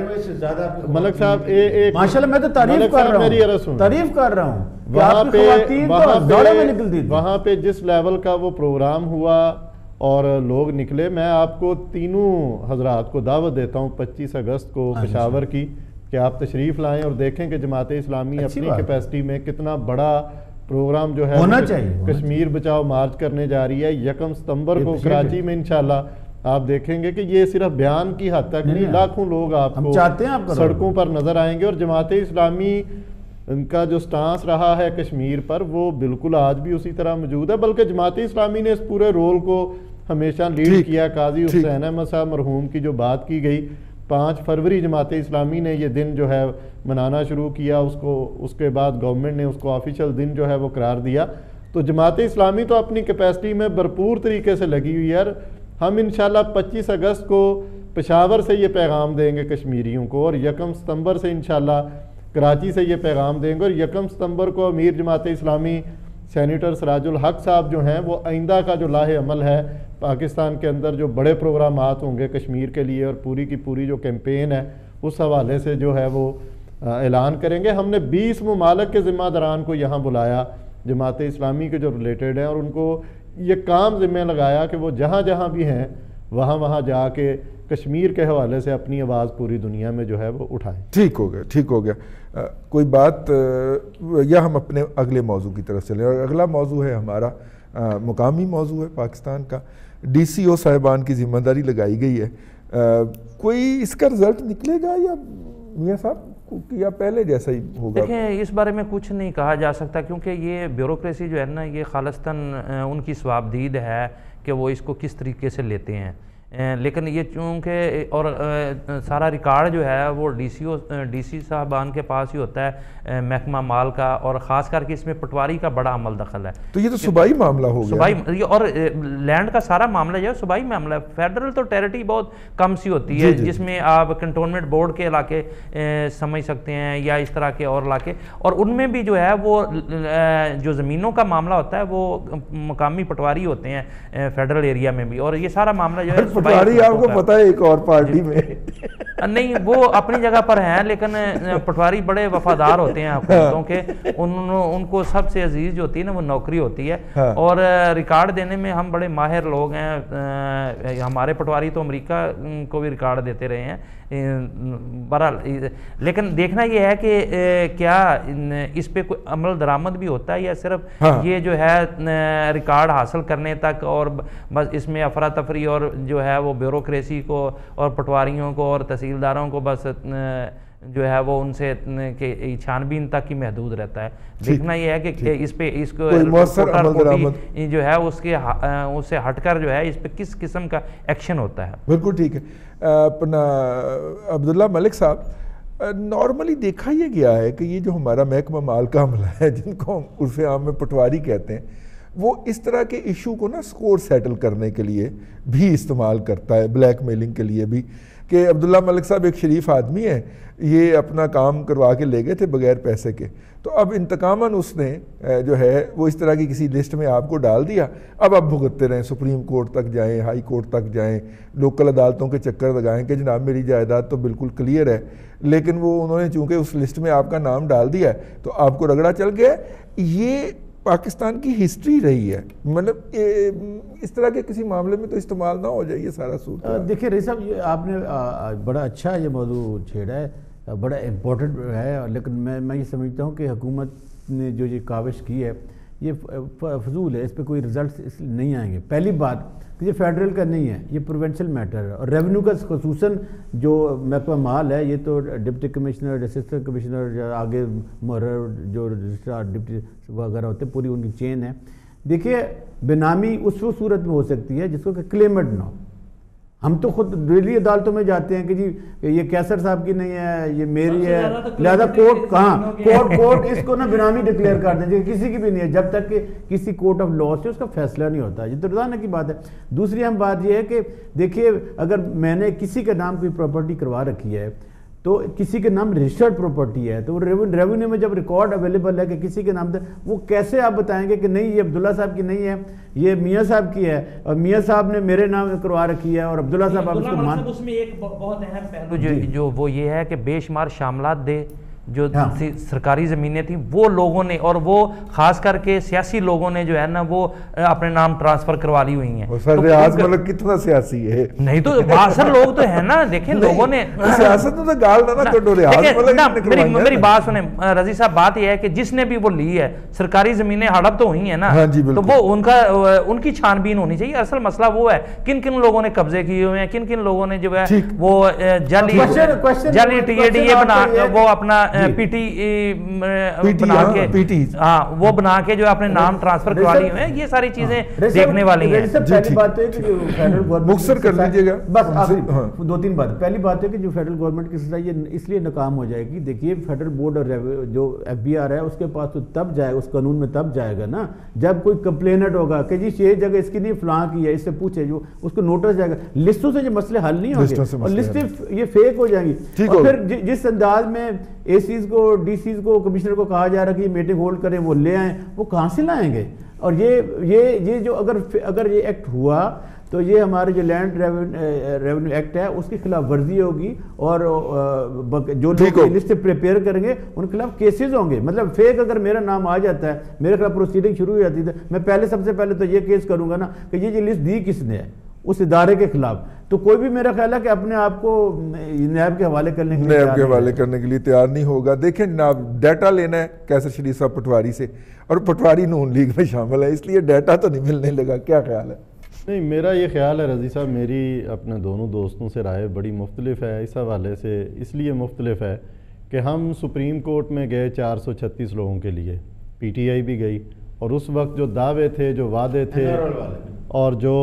ملک صاحب ماشاءاللہ میں تو تعریف کر رہا ہوں تعریف کر رہا ہوں وہاں پہ وہاں پہ جس لیول کا وہ پروگرام ہوا اور لوگ نکلے، میں آپ کو تینوں حضرات کو دعوت دیتا ہوں پچیس اگست کو پشاور کی کہ آپ تشریف لائیں اور دیکھیں کہ جماعت اسلامی اپنی کیپیسٹی میں کتنا بڑا پروگرام جو ہے کشمیر بچاؤ مارچ کرنے جا رہی ہے یکم ستمبر کو کراچی میں انشاءاللہ۔ آپ دیکھیں گے کہ یہ صرف بیان کی حد تک نہیں، لاکھوں لوگ آپ کو سڑکوں پر نظر آئیں گے، اور جماعت اسلامی ان کا جو سٹانس رہا ہے کشمیر پر وہ بالکل آج بھی اسی طرح موجود ہے، بلکہ جماعت اسلامی نے اس پورے رول کو ہمیشہ لیڈ کیا۔ قاضی حسین احمد صاحب مرحوم کی جو بات کی گئی، پانچ فروری جماعت اسلامی نے یہ دن جو ہے منانا شروع کیا، اس کو اس کے بعد گورنمنٹ نے اس کو آفیشل دن جو ہے وہ قرار دیا۔ تو جماعت اسلامی تو اپنی کیپیسٹی میں بھرپور طریقے سے لگی ہوئی ہے۔ ہم انشاءاللہ پچیس اگست کو پشاور سے یہ پیغام دیں گے کشمیریوں کو، اور یکم ستمبر سے انشاءاللہ کراچی سے یہ پیغام دیں گے، اور یکم ستمبر کو امیر جماعت اسلامی سینیٹر سراج الحق صاحب جو ہیں وہ آئندہ کا جو لاہ عمل ہے پاکستان کے اندر جو بڑے پروگرامات ہوں گے کشمیر کے لیے اور پوری کی پوری جو کیمپین ہے اس حوالے سے جو ہے وہ اعلان کریں گے۔ ہم نے بیس ممالک کے ذمہ داران کو یہاں بلایا جماعت اسلامی کے جو ریلیٹڈ ہیں، اور ان کو یہ کام ذمہ لگایا کہ وہ جہاں جہاں بھی ہیں وہاں وہاں جا کے کشمیر کے حوالے سے اپنی آواز پوری دنیا میں جو ہے وہ اٹھائیں۔ ٹھیک ہو گیا ٹھیک ہو گیا کوئی بات، یا ہم اپنے اگلے موضوع کی طرف چلیں، اور اگلا موضوع ہے ہمارا مقامی موضوع ہے پاکستان کا۔ ڈی سی او صاحبان کی ذمہ داری لگائی گئی ہے، کوئی اس کا رزلٹ نکلے گا یا میاں صاحب یا پہلے جیسا ہی ہوگا؟ دیکھیں اس بارے میں کچھ نہیں کہا جا سکتا، کیونکہ یہ بیوروکریسی جو ہے نا یہ خالصتاً ان کی ثوابدید ہے کہ وہ اس کو کس طریقے سے لیتے ہیں، لیکن یہ چونکہ اور سارا ریکارڈ جو ہے وہ D C O D C صاحبان کے پاس ہی ہوتا ہے محکمہ مال کا، اور خاص کر کے اس میں پٹواری کا بڑا عمل دخل ہے۔ تو یہ تو صوبائی معاملہ ہو گیا، صوبائی اور لینڈ کا سارا معاملہ جو ہے صوبائی معاملہ ہے۔ فیڈرل تو ٹیریٹری بہت کم سی ہوتی ہے جس میں آپ کنٹونمنٹ بورڈ کے علاقے سمجھ سکتے ہیں یا اس طرح کے اور علاقے، اور ان میں بھی جو ہے وہ جو زمینوں کا معاملہ ہوتا ہے وہ مقامی پٹواری ہوتے ہیں فیڈرل ایریا میں بھی، اور یہ سارا معاملہ جو ہے پٹواری آپ کو پتہ ہے ایک اور پارٹی میں نہیں، وہ اپنی جگہ پر ہیں، لیکن پٹواری بڑے وفادار ہوتے ہیں حکومتوں کے، ان کو سب سے عزیز جو ہوتی ہے نا وہ نوکری ہوتی ہے، اور ریکارڈ دینے میں ہم بڑے ماہر لوگ ہیں۔ ہمارے پٹواری تو امریکہ کو بھی ریکارڈ دیتے رہے ہیں، بہرحال لیکن دیکھنا یہ ہے کہ کیا اس پہ کوئی عمل درآمد بھی ہوتا ہے یا صرف یہ جو ہے ریکارڈ حاصل کرنے تک، اور بس اس میں افراتفری اور جو ہے وہ بیوروکریسی کو اور پٹواریوں کو اور تحصیلداروں کو بس جو ہے وہ ان سے چھان بین تک ہی محدود رہتا ہے۔ دیکھنا یہ ہے کہ اس پہ اس کو جو ہے اس کے اس سے ہٹ کر جو ہے اس پہ کس قسم کا ایکشن ہوتا ہے۔ بالکل ٹھیک ہے۔ اپنا عبداللہ ملک صاحب، نارملی دیکھا یہ گیا ہے کہ یہ جو ہمارا محکمہ مال کا عملہ ہے جن کو ہم عرف عام میں پٹواری کہتے ہیں، وہ اس طرح کے ایشو کو نا سکور سیٹل کرنے کے لیے بھی استعمال کرتا ہے، بلیک میلنگ کے لیے بھی، کہ عبداللہ ملک صاحب ایک شریف آدمی ہیں، یہ اپنا کام کروا کے لے گئے تھے بغیر پیسے کے، تو اب انتقاماً اس نے جو ہے وہ اس طرح کی کسی لسٹ میں آپ کو ڈال دیا، اب آپ بھگتتے رہیں، سپریم کورٹ تک جائیں، ہائی کورٹ تک جائیں، لوکل عدالتوں کے چکر لگائیں کہ جناب میری جائیداد تو بالکل کلیئر ہے، لیکن وہ انہوں نے چونکہ اس لسٹ میں آپ کا نام ڈال دیا ہے تو آپ کو رگڑا چل گیا۔ یہ پاکستان کی ہسٹری رہی ہے، مطلب اس طرح کے کسی معاملے میں تو استعمال نہ ہو جائے یہ سارا صورت۔ دیکھیں رئیس صاحب، یہ آپ نے بڑا اچھا یہ موضوع چھیڑا ہے، بڑا امپورٹنٹ ہے، لیکن میں میں یہ سمجھتا ہوں کہ حکومت نے جو یہ کاوش کی ہے یہ فضول ہے، اس پہ کوئی ریزلٹس نہیں آئیں گے۔ پہلی بات کہ یہ فیڈرل کا نہیں ہے، یہ پروونشل میٹر ہے، اور ریونیو کا خصوصاً جو محکمہ مال ہے یہ تو ڈپٹی کمشنر، اسسٹنٹ کمشنر، آگے مرر جو رجسٹرار ڈپٹی وغیرہ ہوتے ہیں، پوری ان کی چین ہے۔ دیکھیے بینامی اس وہ صورت میں ہو سکتی ہے جس کو کہ کلیمڈ نہ ہو۔ ہم تو خود دلی عدالتوں میں جاتے ہیں کہ جی یہ کیسر صاحب کی نہیں ہے، یہ میری ہے، لہذا کورٹ کہاں کورٹ کورٹ اس کو نا بینامی ڈکلیئر کر دیں، کسی کی بھی نہیں ہے جب تک کہ کسی کورٹ آف لا سے اس کا فیصلہ نہیں ہوتا۔ یہ تو روزانہ کی بات ہے۔ دوسری اہم بات یہ ہے کہ دیکھیے اگر میں نے کسی کے نام کوئی پراپرٹی کروا رکھی ہے تو کسی کے نام رجسٹرڈ پراپرٹی ہے تو ریونیو میں جب ریکارڈ اویلیبل ہے کہ کسی کے نام تھا، وہ کیسے آپ بتائیں گے کہ نہیں یہ عبداللہ صاحب کی نہیں ہے، یہ میاں صاحب کی ہے، اور میاں صاحب نے میرے نام کروا رکھی ہے اور عبداللہ صاحب آپ اس کو مان. اس میں ایک بہت اہم پہلو جو وہ یہ ہے کہ بے شمار شاملات دے جو سرکاری زمینیں تھیں وہ لوگوں نے، اور وہ خاص کر کے سیاسی لوگوں نے جو ہے نا وہ اپنے نام ٹرانسفر کروا لی ہوئی ہیں. سر ریاض ملک کتنا سیاسی ہے؟ نہیں تو باثر لوگ تو ہیں نا، دیکھیں لوگوں نے سیاست تو گال نہ کرو. میری بات سنیں رضی صاحب، بات یہ ہے کہ جس نے بھی وہ لی ہے سرکاری زمینیں ہڑپ تو ہوئی ہیں نا، تو وہ ان کا ان کی چھان بین ہونی چاہیے. اصل مسئلہ وہ ہے کن کن لوگوں نے قبضے کیے ہوئے ہیں، کن کن لوگوں نے جو ہے وہ جعلی جعلی ٹی اے ڈی اے بنا وہ اپنا پی ٹی بنا کے ہاں وہ بنا کے جو اپنے نام ٹرانسفر کروا لیے ہوئے ہیں. یہ ساری چیزیں دیکھنے والی ہیں. پہلی بات ہے کہ جو فیڈرل گورنمنٹ مختصر کر لیجیے گا بس دو تین بات. پہلی بات ہے کہ جو فیڈرل گورنمنٹ کی سلسلہ یہ اس لیے ناکام ہو جائے گی. دیکھیے فیڈرل بورڈ اور جو ایف بی آر ہے اس کے پاس تو تب جائے اس قانون میں تب جائے گا نا جب کوئی کمپلینٹ ہوگا کہ جی یہ جگہ اس کی نہیں فلاں کی ہے، اس سے پوچھے جو اس کو نوٹس جائے گا. لسٹوں سے جو مسئلے حل نہیں ہوں گے اور لسٹیں یہ فیک ہو جائیں گی. اور پھر جس انداز میں اے سیز کو ڈی سیز کو کمشنر کو کہا جا رہا ہے کہ یہ میٹنگ ہولڈ کریں وہ لے آئیں، وہ کہاں سے لائیں گے؟ اور یہ یہ یہ جو اگر اگر یہ ایکٹ ہوا تو یہ ہمارے جو لینڈ ریونیو ایکٹ ہے اس کی خلاف ورزی ہوگی اور جو لوگ لسٹ پریپیئر کریں گے ان کے خلاف کیسز ہوں گے. مطلب فیک اگر میرا نام آ جاتا ہے میرے خلاف پروسیڈنگ شروع ہو جاتی ہے، میں پہلے سب سے پہلے تو یہ کیس کروں گا نا کہ یہ جو لسٹ دی کس نے ہے اس ادارے کے خلاف. تو کوئی بھی میرا خیال ہے کہ اپنے آپ کو نیب کے حوالے کرنے کے لیے نیب کے حوالے کرنے کے لیے تیار نہیں ہوگا. دیکھیں جناب ڈیٹا لینا ہے کیسر شریف صاحب پٹواری سے، اور پٹواری نون لیگ میں شامل ہے اس لیے ڈیٹا تو نہیں ملنے لگا. کیا خیال ہے؟ نہیں میرا یہ خیال ہے رضی صاحب، میری اپنے دونوں دوستوں سے رائے بڑی مختلف ہے اس حوالے سے. اس لیے مختلف ہے کہ ہم سپریم کورٹ میں گئے چار سو چھتیس لوگوں کے لیے، پی ٹی آئی بھی گئی، اور اس وقت جو دعوے تھے جو وعدے تھے اور جو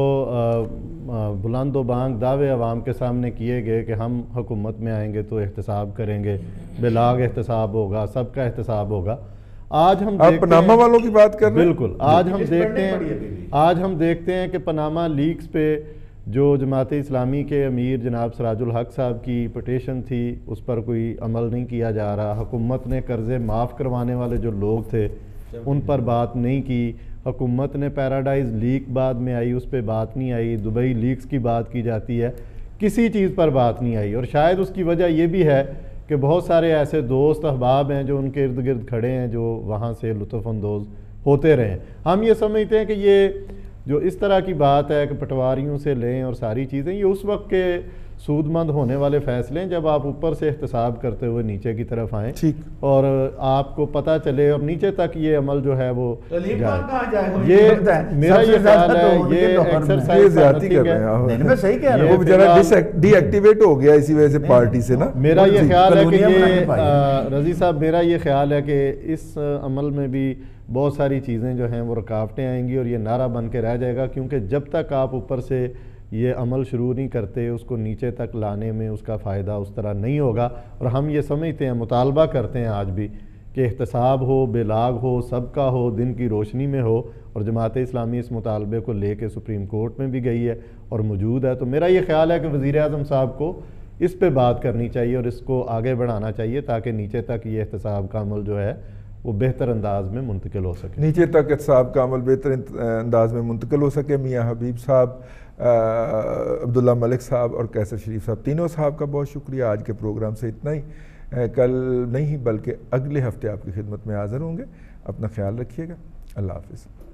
بلند و بانگ دعوے عوام کے سامنے کیے گئے کہ ہم حکومت میں آئیں گے تو احتساب کریں گے، بلاگ احتساب ہوگا، سب کا احتساب ہوگا. آج ہم آپ پناما والوں کی بات کر رہے ہیں؟ بالکل. آج ہم دیکھتے ہیں آج ہم دیکھتے ہیں کہ پناما لیکس پہ جو جماعت اسلامی کے امیر جناب سراج الحق صاحب کی پٹیشن تھی اس پر کوئی عمل نہیں کیا جا رہا. حکومت نے قرضے معاف کروانے والے جو لوگ تھے ان پر بات نہیں کی. حکومت نے پیراڈائز لیک بعد میں آئی اس پہ بات نہیں آئی. دبئی لیکس کی بات کی جاتی ہے، کسی چیز پر بات نہیں آئی. اور شاید اس کی وجہ یہ بھی ہے کہ بہت سارے ایسے دوست احباب ہیں جو ان کے ارد گرد کھڑے ہیں جو وہاں سے لطف اندوز ہوتے رہے. ہم یہ سمجھتے ہیں کہ یہ جو اس طرح کی بات ہے کہ پٹواریوں سے لیں اور ساری چیزیں، یہ اس وقت کے سود مند ہونے والے فیصلے ہیں جب آپ اوپر سے احتساب کرتے ہوئے نیچے کی طرف آئیں اور آپ کو پتہ چلے اور نیچے تک یہ عمل جو ہے وہ جائے. یہ میرا یہ خیال ہے یہ ایکسرسائز زیادتی کر رہے ہیں، وہ بیچارہ ڈی ایکٹیویٹ ہو گیا اسی وجہ سے پارٹی سے نا. میرا یہ خیال ہے کہ یہ رضی صاحب میرا یہ خیال ہے کہ اس عمل میں بھی بہت ساری چیزیں جو ہیں وہ رکاوٹیں آئیں گی اور یہ نعرہ بن کے رہ جائے گا، کیونکہ جب تک آپ اوپر سے یہ عمل شروع نہیں کرتے اس کو نیچے تک لانے میں اس کا فائدہ اس طرح نہیں ہوگا. اور ہم یہ سمجھتے ہیں، مطالبہ کرتے ہیں آج بھی کہ احتساب ہو، بلاگ ہو، سب کا ہو، دن کی روشنی میں ہو. اور جماعت اسلامی اس مطالبے کو لے کے سپریم کورٹ میں بھی گئی ہے اور موجود ہے. تو میرا یہ خیال ہے کہ وزیر اعظم صاحب کو اس پہ بات کرنی چاہیے اور اس کو آگے بڑھانا چاہیے تاکہ نیچے تک یہ احتساب کا عمل جو ہے وہ بہتر انداز میں منتقل ہو سکے. نیچے تک احتساب کا عمل بہتر انداز میں منتقل ہو سکے. میاں حبیب صاحب، عبداللہ ملک صاحب اور کیسر شریف صاحب، تینوں صاحب کا بہت شکریہ. آج کے پروگرام سے اتنا ہی. کل نہیں بلکہ اگلے ہفتے آپ کی خدمت میں حاضر ہوں گے. اپنا خیال رکھیے گا. اللہ حافظ.